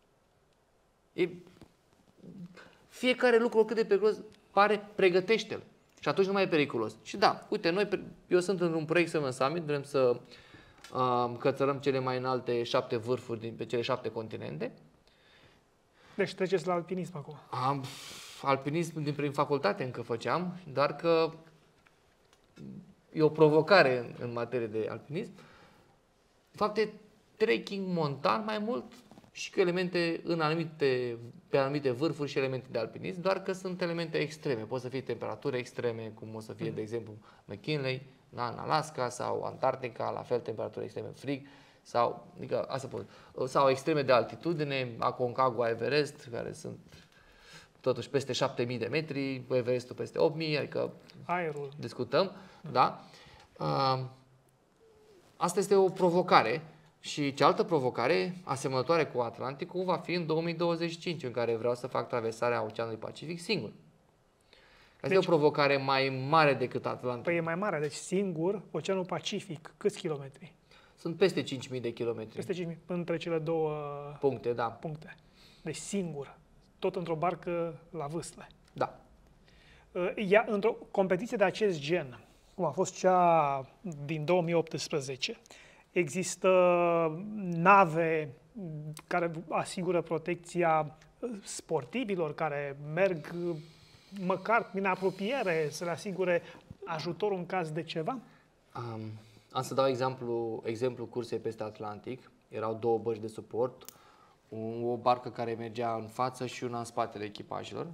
Speaker 2: Fiecare lucru, cât de periculos pare, pregătește-l. Și atunci nu mai e periculos. Și da, uite, eu sunt în un proiect Seven Summit, vrem să cățărăm cele mai înalte 7 vârfuri pe cele 7 continente.
Speaker 1: Deci treceți la alpinism acum.
Speaker 2: Alpinism prin facultate încă făceam, dar că e o provocare în materie de alpinism. De fapt, e trekking montan mai mult și cu elemente pe anumite vârfuri și elemente de alpinism, doar că sunt elemente extreme. Pot să fie temperaturi extreme, cum o să fie, de exemplu, McKinley, în Alaska sau Antarctica, la fel temperaturi extreme, frig, sau extreme de altitudine, Aconcagua, Everest, care sunt totuși peste 7000 de metri, Everestul peste 8000, adică
Speaker 1: aerul.
Speaker 2: Discutăm, da? Asta este o provocare. Și cealaltă provocare, asemănătoare cu Atlanticul, va fi în 2025, în care vreau să fac traversarea Oceanului Pacific singur. Asta e o provocare mai mare decât Atlanticul.
Speaker 1: Păi e mai mare, deci singur, Oceanul Pacific, câți kilometri?
Speaker 2: Sunt peste 5000 de kilometri.
Speaker 1: Peste 5000, între cele două
Speaker 2: puncte, da.
Speaker 1: Puncte. Deci singur, tot într-o barcă la vâsle.
Speaker 2: Da.
Speaker 1: Într-o competiție de acest gen, cum a fost cea din 2018, există nave care asigură protecția sportivilor, care merg măcar din apropiere să le asigure ajutorul în caz de ceva?
Speaker 2: Am să dau exemplu cursei peste Atlantic. Erau două bărci de suport, o barcă care mergea în față și una în spatele echipajelor.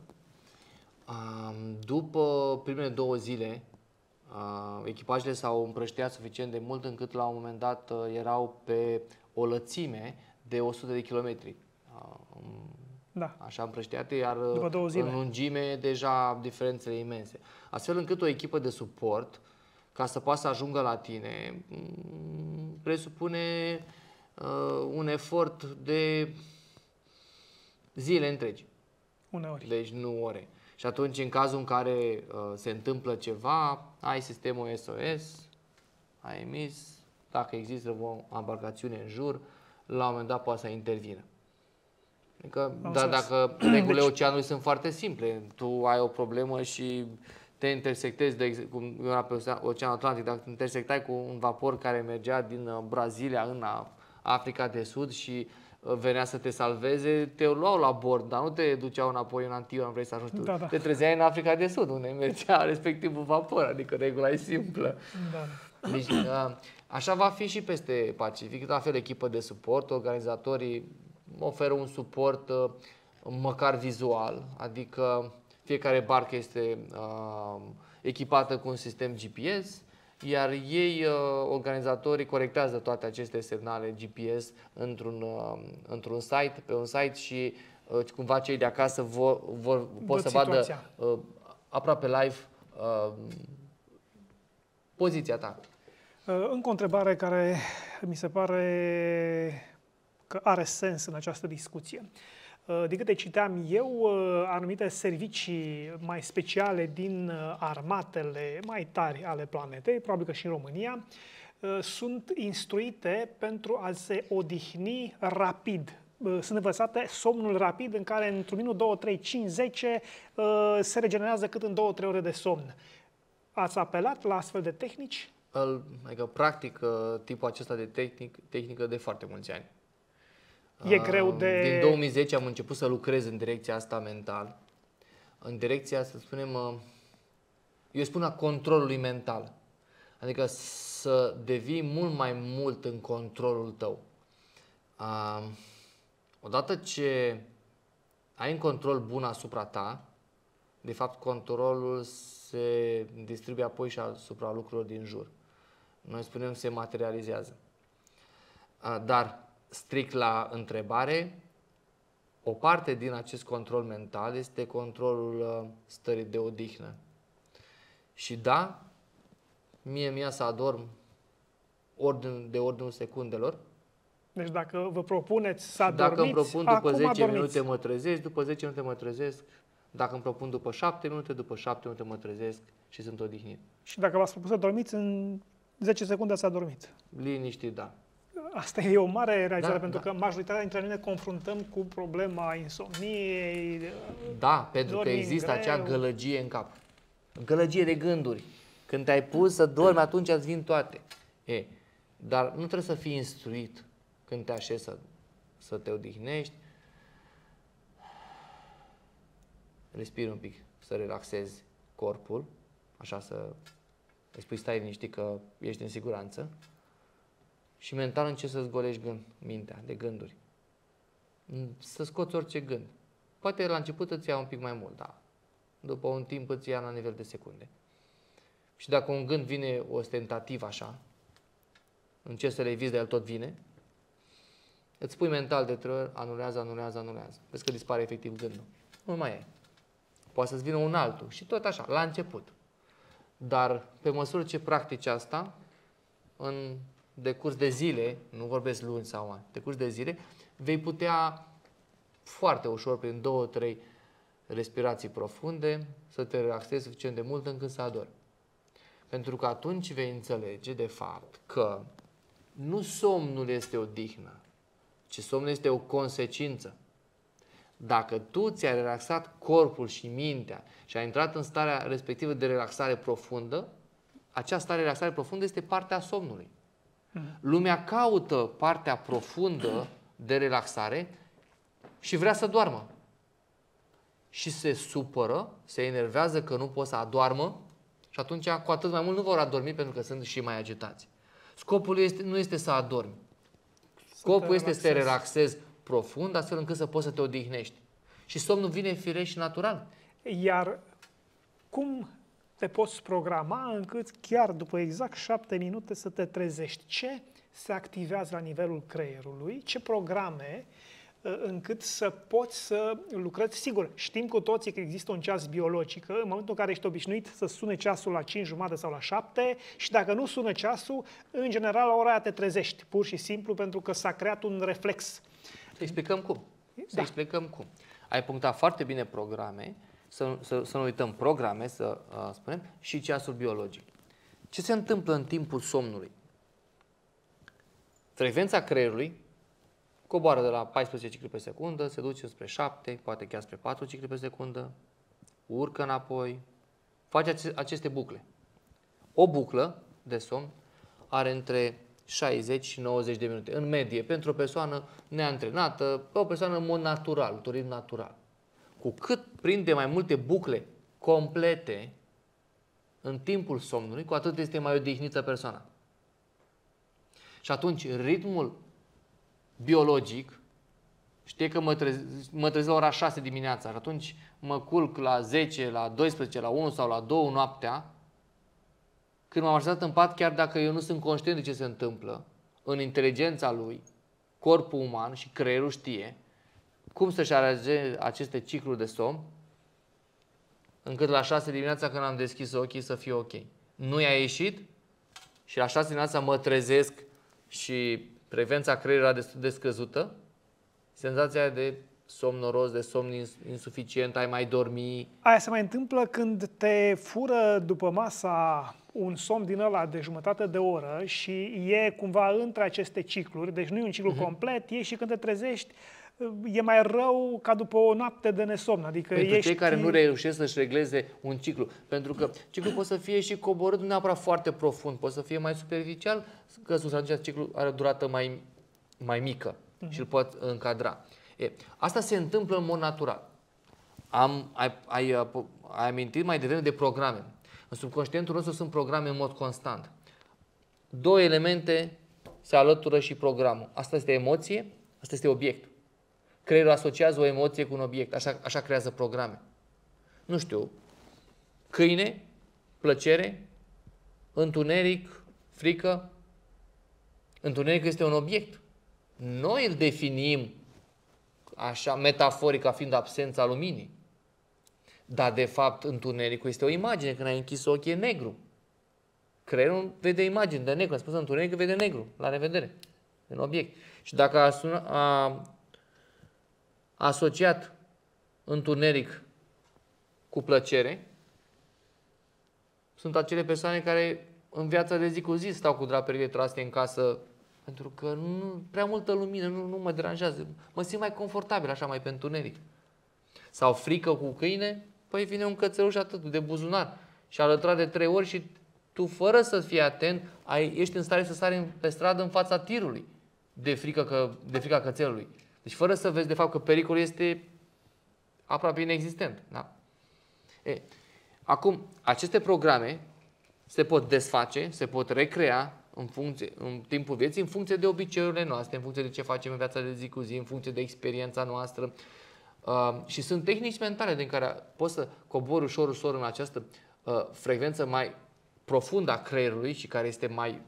Speaker 2: După primele 2 zile, echipajele s-au împrăștiat suficient de mult încât la un moment dat erau pe o lățime de 100 de kilometri.
Speaker 1: Da.
Speaker 2: Așa împrăștiate, iar
Speaker 1: în
Speaker 2: lungime deja diferențele imense. Astfel încât o echipă de suport, ca să poată să ajungă la tine, presupune un efort de zile întregi.
Speaker 1: Uneori.
Speaker 2: Deci nu ore. Și atunci, în cazul în care se întâmplă ceva, ai sistemul SOS, ai emis, dacă există o embarcațiune în jur, la un moment dat poate să intervină. Adică, dar dacă regulile oceanului sunt foarte simple, tu ai o problemă și te intersectezi, de exemplu, pe Oceanul Atlantic, dacă te intersectai cu un vapor care mergea din Brazilia în Africa de Sud și venea să te salveze, te luau la bord, dar nu te duceau înapoi în Antigua, vrei să ajungi tu. Te trezeai în Africa de Sud, unde mergea respectivul vapor, adică regula e simplă.
Speaker 1: Da.
Speaker 2: Deci, așa va fi și peste Pacific, la fel echipă de suport, organizatorii oferă un suport măcar vizual, adică fiecare barcă este echipată cu un sistem GPS, iar ei, organizatorii, corectează toate aceste semnale GPS într-un site, pe un site și cumva cei de acasă pot să vadă aproape live poziția ta.
Speaker 1: Încă o întrebare care mi se pare că are sens în această discuție. De câte citeam eu, anumite servicii mai speciale din armatele mai tari ale planetei, probabil că și în România, sunt instruite pentru a se odihni rapid. Sunt învățate somnul rapid în care într-un minut, 2, 3, 5, 10 se regenerează cât în 2-3 ore de somn. Ați apelat la astfel de tehnici?
Speaker 2: Adică practic tipul acesta de tehnică de foarte mulți ani.
Speaker 1: E greu de...
Speaker 2: Din 2010 am început să lucrez în direcția asta mental. În direcția, să spunem, eu spun a controlului mental. Adică să devii mult mai mult în controlul tău. Odată ce ai un control bun asupra ta, de fapt controlul se distribuie apoi și asupra lucrurilor din jur. Noi spunem se materializează. Dar strict la întrebare, o parte din acest control mental este controlul stării de odihnă. Și da, mie să adorm de ordinul secundelor.
Speaker 1: Deci dacă vă propuneți să adormiți,
Speaker 2: dacă îmi propun după 10
Speaker 1: adormiți.
Speaker 2: minute mă trezesc, după 10 minute mă trezesc, dacă îmi propun după 7 minute, după 7 minute mă trezesc și sunt odihnit.
Speaker 1: Și dacă v-ați propus să dormiți, în 10 secunde ați adormit.
Speaker 2: Liniștit, da.
Speaker 1: Asta e o mare realizare, pentru că majoritatea dintre noi ne confruntăm cu problema insomniei.
Speaker 2: Da, pentru că există acea gălăgie în cap. Gălăgie de gânduri. Când te-ai pus să dormi, atunci îți vin toate. Dar nu trebuie să fii instruit când te așezi să te odihnești. Respiri un pic, să relaxezi corpul, așa să îți spui stai liniștit că ești în siguranță. Și mental începi să-ți golești mintea de gânduri. Să scoți orice gând. Poate la început îți ia un pic mai mult, dar după un timp îți ia la nivel de secunde. Și dacă un gând vine ostentativ așa, încerci să le eviți, de el tot vine, îți spui mental de 3 ori, anulează. Vezi că dispare efectiv gândul. Nu mai e. Poate să-ți vină un altul și tot așa, la început. Dar pe măsură ce practici asta, în decurs de zile, nu vorbesc luni sau ani, decurs de zile, vei putea foarte ușor, prin 2-3 respirații profunde, să te relaxezi suficient de mult încât să adormi. Pentru că atunci vei înțelege, de fapt, că nu somnul este o odihnă, ci somnul este o consecință. Dacă tu ți-ai relaxat corpul și mintea și ai intrat în starea respectivă de relaxare profundă, această stare de relaxare profundă este partea somnului. Lumea caută partea profundă de relaxare și vrea să doarmă. Și se supără, se enervează că nu poate să adoarmă și Și atunci, cu atât mai mult, nu vor adormi pentru că sunt și mai agitați. Scopul nu este să adormi. Scopul este să te relaxezi profund, astfel încât să poți să te odihnești. Și somnul vine firesc și natural.
Speaker 1: Iar cum te poți programa încât chiar după exact 7 minute să te trezești? Ce se activează la nivelul creierului? Ce programe încât să poți să lucrezi? Sigur, știm cu toții că există un ceas biologic. În momentul în care ești obișnuit să sune ceasul la 5:30 sau la 7 și dacă nu sună ceasul, în general la ora aia te trezești, pur și simplu pentru că s-a creat un reflex.
Speaker 2: Să explicăm cum. Să explicăm cum. Ai punctat foarte bine programe, să nu uităm programe, să spunem, și ceasul biologic. Ce se întâmplă în timpul somnului? Frecvența creierului coboară de la 14 cicli pe secundă, se duce spre 7, poate chiar spre 4 cicli pe secundă, urcă înapoi, face aceste bucle. O buclă de somn are între 60 și 90 de minute, în medie, pentru o persoană neantrenată, o persoană în mod natural, un ritm natural. Cu cât prinde mai multe bucle complete în timpul somnului, cu atât este mai odihnită persoana. Și atunci, ritmul biologic, știi că mă trezesc la ora 6 dimineața și atunci mă culc la 10, la 12, la 1 sau la 2 noaptea, când m-am așezat în pat, chiar dacă eu nu sunt conștient de ce se întâmplă, în inteligența lui, corpul uman și creierul știe cum să-și arege aceste cicluri de somn, încât la 6 dimineața când am deschis ochii să fie ok. Nu i-a ieșit și la 6 dimineața mă trezesc și frecvența creierului era destul de scăzută, senzația de somn noros, de somn insuficient, ai mai dormi.
Speaker 1: Aia se mai întâmplă când te fură după masa un somn din ăla de jumătate de oră și e cumva între aceste cicluri, deci nu e un ciclu complet, e și când te trezești, e mai rău ca după o noapte de nesomn. Adică
Speaker 2: pentru cei care nu reușesc să-și regleze un ciclu. Pentru că ciclul poate să fie și coborât, nu neapărat foarte profund, poate să fie mai superficial, că atunci ciclul are o durată mai mică și îl pot încadra. Asta se întâmplă în mod natural. Ai amintit mai devreme de programe. În subconștientul nostru sunt programe în mod constant. Două elemente se alătură și programul. Asta este emoție, asta este obiect. Creierul asociază o emoție cu un obiect. Așa creează programe. Nu știu, câine, plăcere, întuneric, frică. Întunericul este un obiect. Noi îl definim așa metaforic ca fiind absența luminii. Dar de fapt întunericul este o imagine. Când ai închis ochii e negru. Creierul vede imagini de negru. Am spus întuneric vede negru. La revedere. E un obiect. Și dacă a asociat întuneric cu plăcere, sunt acele persoane care în viața de zi cu zi stau cu draperile trase în casă pentru că nu prea multă lumină, nu mă deranjează. Mă simt mai confortabil așa, mai pe întuneric. Sau frică cu câine, păi vine un cățeluș atât de buzunar și alătrat de 3 ori și tu, fără să fii atent, ești în stare să sari pe stradă în fața tirului de frica cățelului. Deci fără să vezi de fapt că pericolul este aproape inexistent. Da? Acum, aceste programe se pot desface, se pot recrea în timpul vieții, în funcție de obiceiurile noastre, în funcție de ce facem în viața de zi cu zi, în funcție de experiența noastră. Și sunt tehnici mentale din care poți să cobori ușor, ușor în această frecvență mai profundă a creierului și care este mai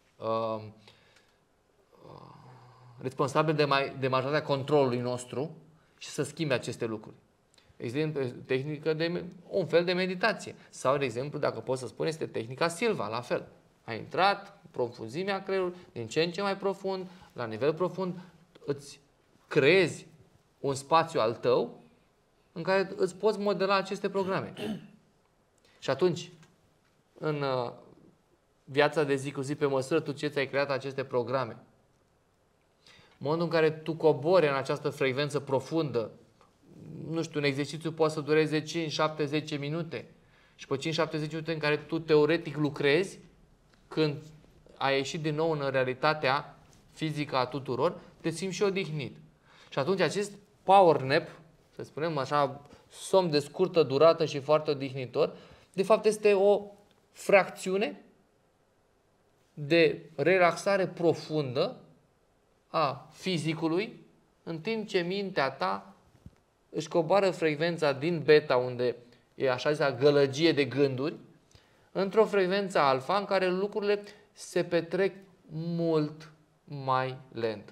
Speaker 2: responsabil de majoritatea controlului nostru și să schimbe aceste lucruri. Există tehnică un fel de meditație. Sau, de exemplu, dacă pot să spun, este tehnica Silva, la fel. Ai intrat, profunzimea creierului, din ce în ce mai profund, la nivel profund, îți creezi un spațiu al tău în care îți poți modela aceste programe. Și atunci, în viața de zi cu zi, pe măsură tu ce ți-ai creat aceste programe, în momentul în care tu cobori în această frecvență profundă, nu știu, un exercițiu poate să dureze 5, 7, 10 minute. Și pe 5, 7, 10 minute în care tu teoretic lucrezi, când ai ieșit din nou în realitatea fizică a tuturor, te simți și odihnit. Și atunci acest power nap, să spunem așa, somn de scurtă durată și foarte odihnitor, de fapt este o fracțiune de relaxare profundă a fizicului, în timp ce mintea ta își coboară frecvența din beta, unde e așa zisă gălăgie de gânduri, într-o frecvență alfa, în care lucrurile se petrec mult mai lent.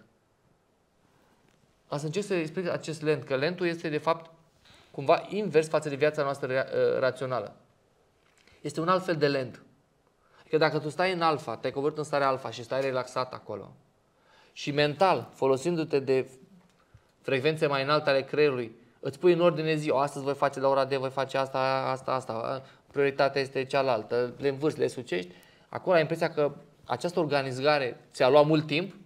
Speaker 2: Asta încerc să explic acest lent, că lentul este de fapt cumva invers față de viața noastră rațională. Este un alt fel de lent. Că dacă tu stai în alfa, te-ai coborât în starea alfa și stai relaxat acolo și mental, folosindu-te de frecvențe mai înalte ale creierului, îți pui în ordine zi, astăzi voi face la ora D, voi face asta, prioritatea este cealaltă, le învârți, le sucești, acolo ai impresia că această organizare ți-a luat mult timp.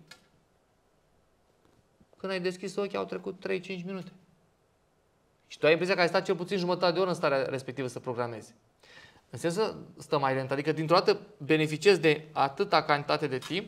Speaker 2: Când ai deschis ochii, au trecut 3-5 minute. Și tu ai impresia că ai stat cel puțin jumătate de oră în starea respectivă să programezi. În sensul stă mai lent, adică dintr-o dată beneficiezi de atâta cantitate de timp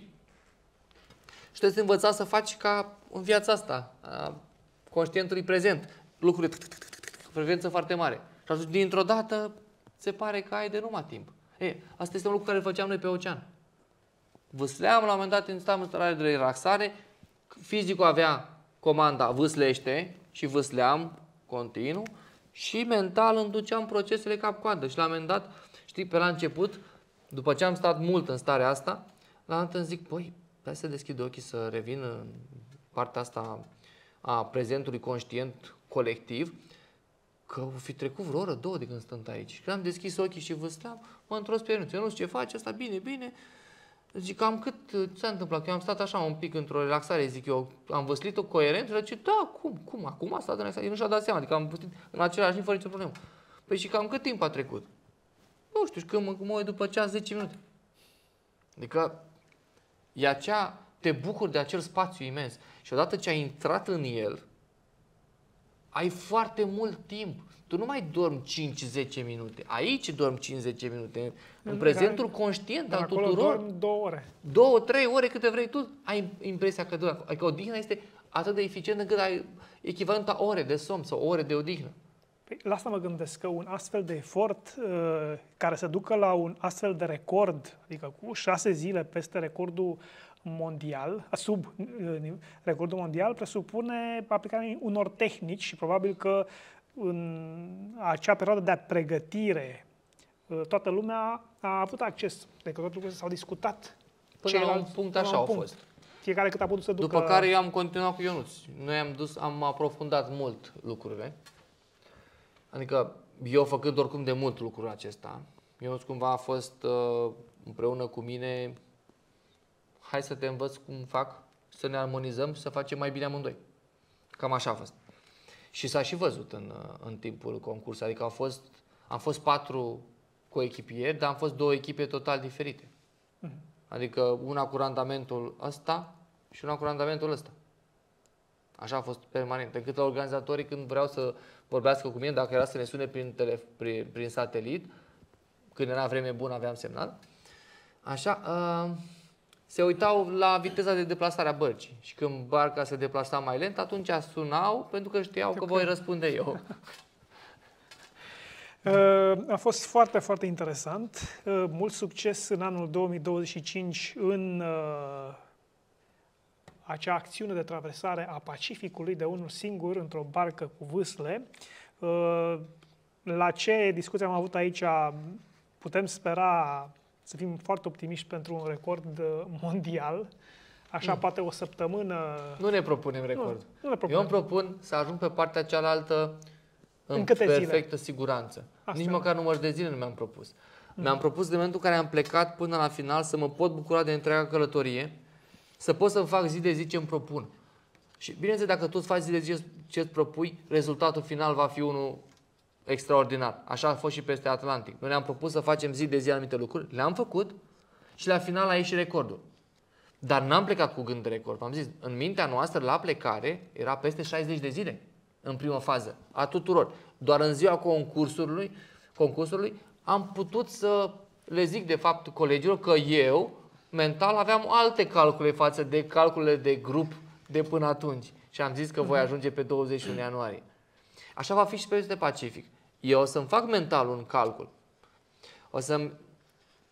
Speaker 2: și trebuie să învăța să faci ca în viața asta, a conștientului prezent, lucruri frecvență foarte mare. Și atunci, dintr-o dată, se pare că ai de numai timp. Asta este un lucru care îl făceam noi pe ocean. Vâsleam, la un moment dat, stăm în stare de relaxare, fizicul avea comanda vâslește și vâsleam continuu și mental îmi duceam procesele cap-coadă. Și la un moment dat, știi, pe la început, după ce am stat mult în starea asta, la un moment dat îmi zic, păi, hai să deschid ochii, să revin în partea asta a prezentului conștient colectiv, că o fi trecut vreo oră, două de când stând aici. Și când am deschis ochii și vâsleam, mă întors pe Ionuț. Ionuț, ce faci? Asta bine. Zic, cam cât s-a întâmplat? Că eu am stat așa un pic într-o relaxare, zic eu, am văslit-o coerent și zice, da, cum? Acum a stat în relaxare? El nu și-a dat seama, adică am văslit în același timp fără nicio problemă. Păi și cam cât timp a trecut? Nu știu, și când mă uit după ceas, 10 minute. Adică te bucuri de acel spațiu imens. Și odată ce ai intrat în el, ai foarte mult timp. Tu nu mai dormi 5-10 minute. Aici dormi 5-10 minute. În prezentul conștient al tuturor.
Speaker 1: Dormi 2 ore.
Speaker 2: 2-3 ore câte vrei tu. Ai impresia că dormi. Adică odihna este atât de eficientă încât ai echivalent a ore de somn sau ore de odihnă.
Speaker 1: Păi, la asta mă gândesc, că un astfel de efort care se ducă la un astfel de record, adică cu 6 zile peste recordul mondial, sub recordul mondial, presupune aplicarea unor tehnici și probabil că în acea perioadă de pregătire toată lumea a avut acces, adică toate lucrurile s-au discutat.
Speaker 2: Până la un punct așa au fost.
Speaker 1: Fiecare cât a putut să ducă.
Speaker 2: După care eu am continuat cu Ionuț. Noi am aprofundat mult lucrurile. Adică eu făcând oricum de mult lucrul acesta, Ionuț cumva a fost împreună cu mine, hai să te învăț cum fac, să ne armonizăm și să facem mai bine amândoi. Cam așa a fost. Și s-a și văzut în timpul concursului. Adică am fost 4 coechipieri, dar am fost 2 echipe total diferite. Adică una cu randamentul ăsta și una cu randamentul ăsta. Așa a fost permanent. Încât la organizatorii, când vreau să vorbească cu mine, dacă era să ne sune prin satelit, când era vreme bună, aveam semnal, așa, se uitau la viteza de deplasare a bărcii. Și când barca se deplasa mai lent, atunci sunau, pentru că știau că voi răspunde eu.
Speaker 1: A fost foarte, foarte interesant. Mult succes în anul 2025 în acea acțiune de traversare a Pacificului de unul singur într-o barcă cu vâsle. La ce discuție am avut aici, putem spera să fim foarte optimiști pentru un record mondial. Așa, poate o săptămână...
Speaker 2: Nu ne propunem record.
Speaker 1: Nu ne propunem.
Speaker 2: Eu îmi propun să ajung pe partea cealaltă în perfectă siguranță. Nici măcar număr de zile nu mi-am propus. Mi-am propus de momentul în care am plecat până la final să mă pot bucura de întreaga călătorie, să pot să-mi fac zi de zi ce îmi propun. Și bineînțeles, dacă tu îți faci zi de zi ce îți propui, rezultatul final va fi unul extraordinar. Așa a fost și peste Atlantic. Noi ne-am propus să facem zi de zi anumite lucruri, le-am făcut și la final a ieșit recordul. Dar n-am plecat cu gând de record. V-am zis, în mintea noastră, la plecare, era peste 60 de zile în prima fază, a tuturor. Doar în ziua concursului am putut să le zic, de fapt, colegilor că eu, mental, aveam alte calcule față de calculele de grup de până atunci. Și am zis că voi ajunge pe 21 ianuarie. Așa va fi și peste Pacific. Eu o să-mi fac mental un calcul. O să-mi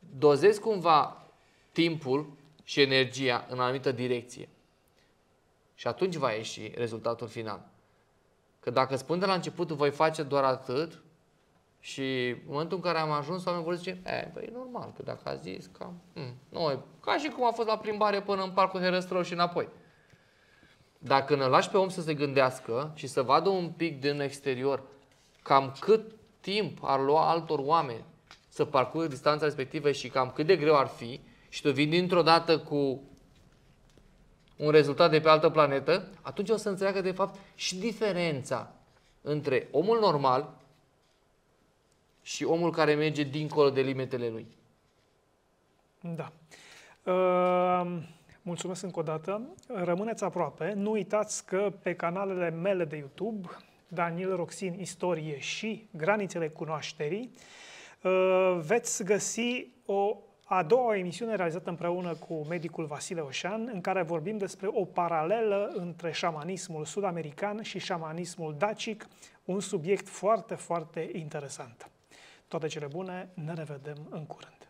Speaker 2: dozezi cumva timpul și energia în anumită direcție. Și atunci va ieși rezultatul final. Că dacă spun de la început, voi face doar atât, și în momentul în care am ajuns, oamenii vor zice, băi, e normal, că dacă a zis, cam, nu, e ca și cum a fost la plimbare până în parcul Herăstrău și înapoi. Dacă ne lași pe om să se gândească și să vadă un pic din exterior cam cât timp ar lua altor oameni să parcurgă distanța respectivă și cam cât de greu ar fi, și tu vii dintr-o dată cu un rezultat de pe altă planetă, atunci o să înțeleagă de fapt și diferența între omul normal și omul care merge dincolo de limitele lui.
Speaker 1: Da. Mulțumesc încă o dată. Rămâneți aproape. Nu uitați că pe canalele mele de YouTube, Daniel Roxin, Istorie și Granițele Cunoașterii, veți găsi o a doua emisiune realizată împreună cu medicul Vasile Oșan, în care vorbim despre o paralelă între șamanismul sud-american și șamanismul dacic, un subiect foarte, foarte interesant. Toate cele bune, ne revedem în curând!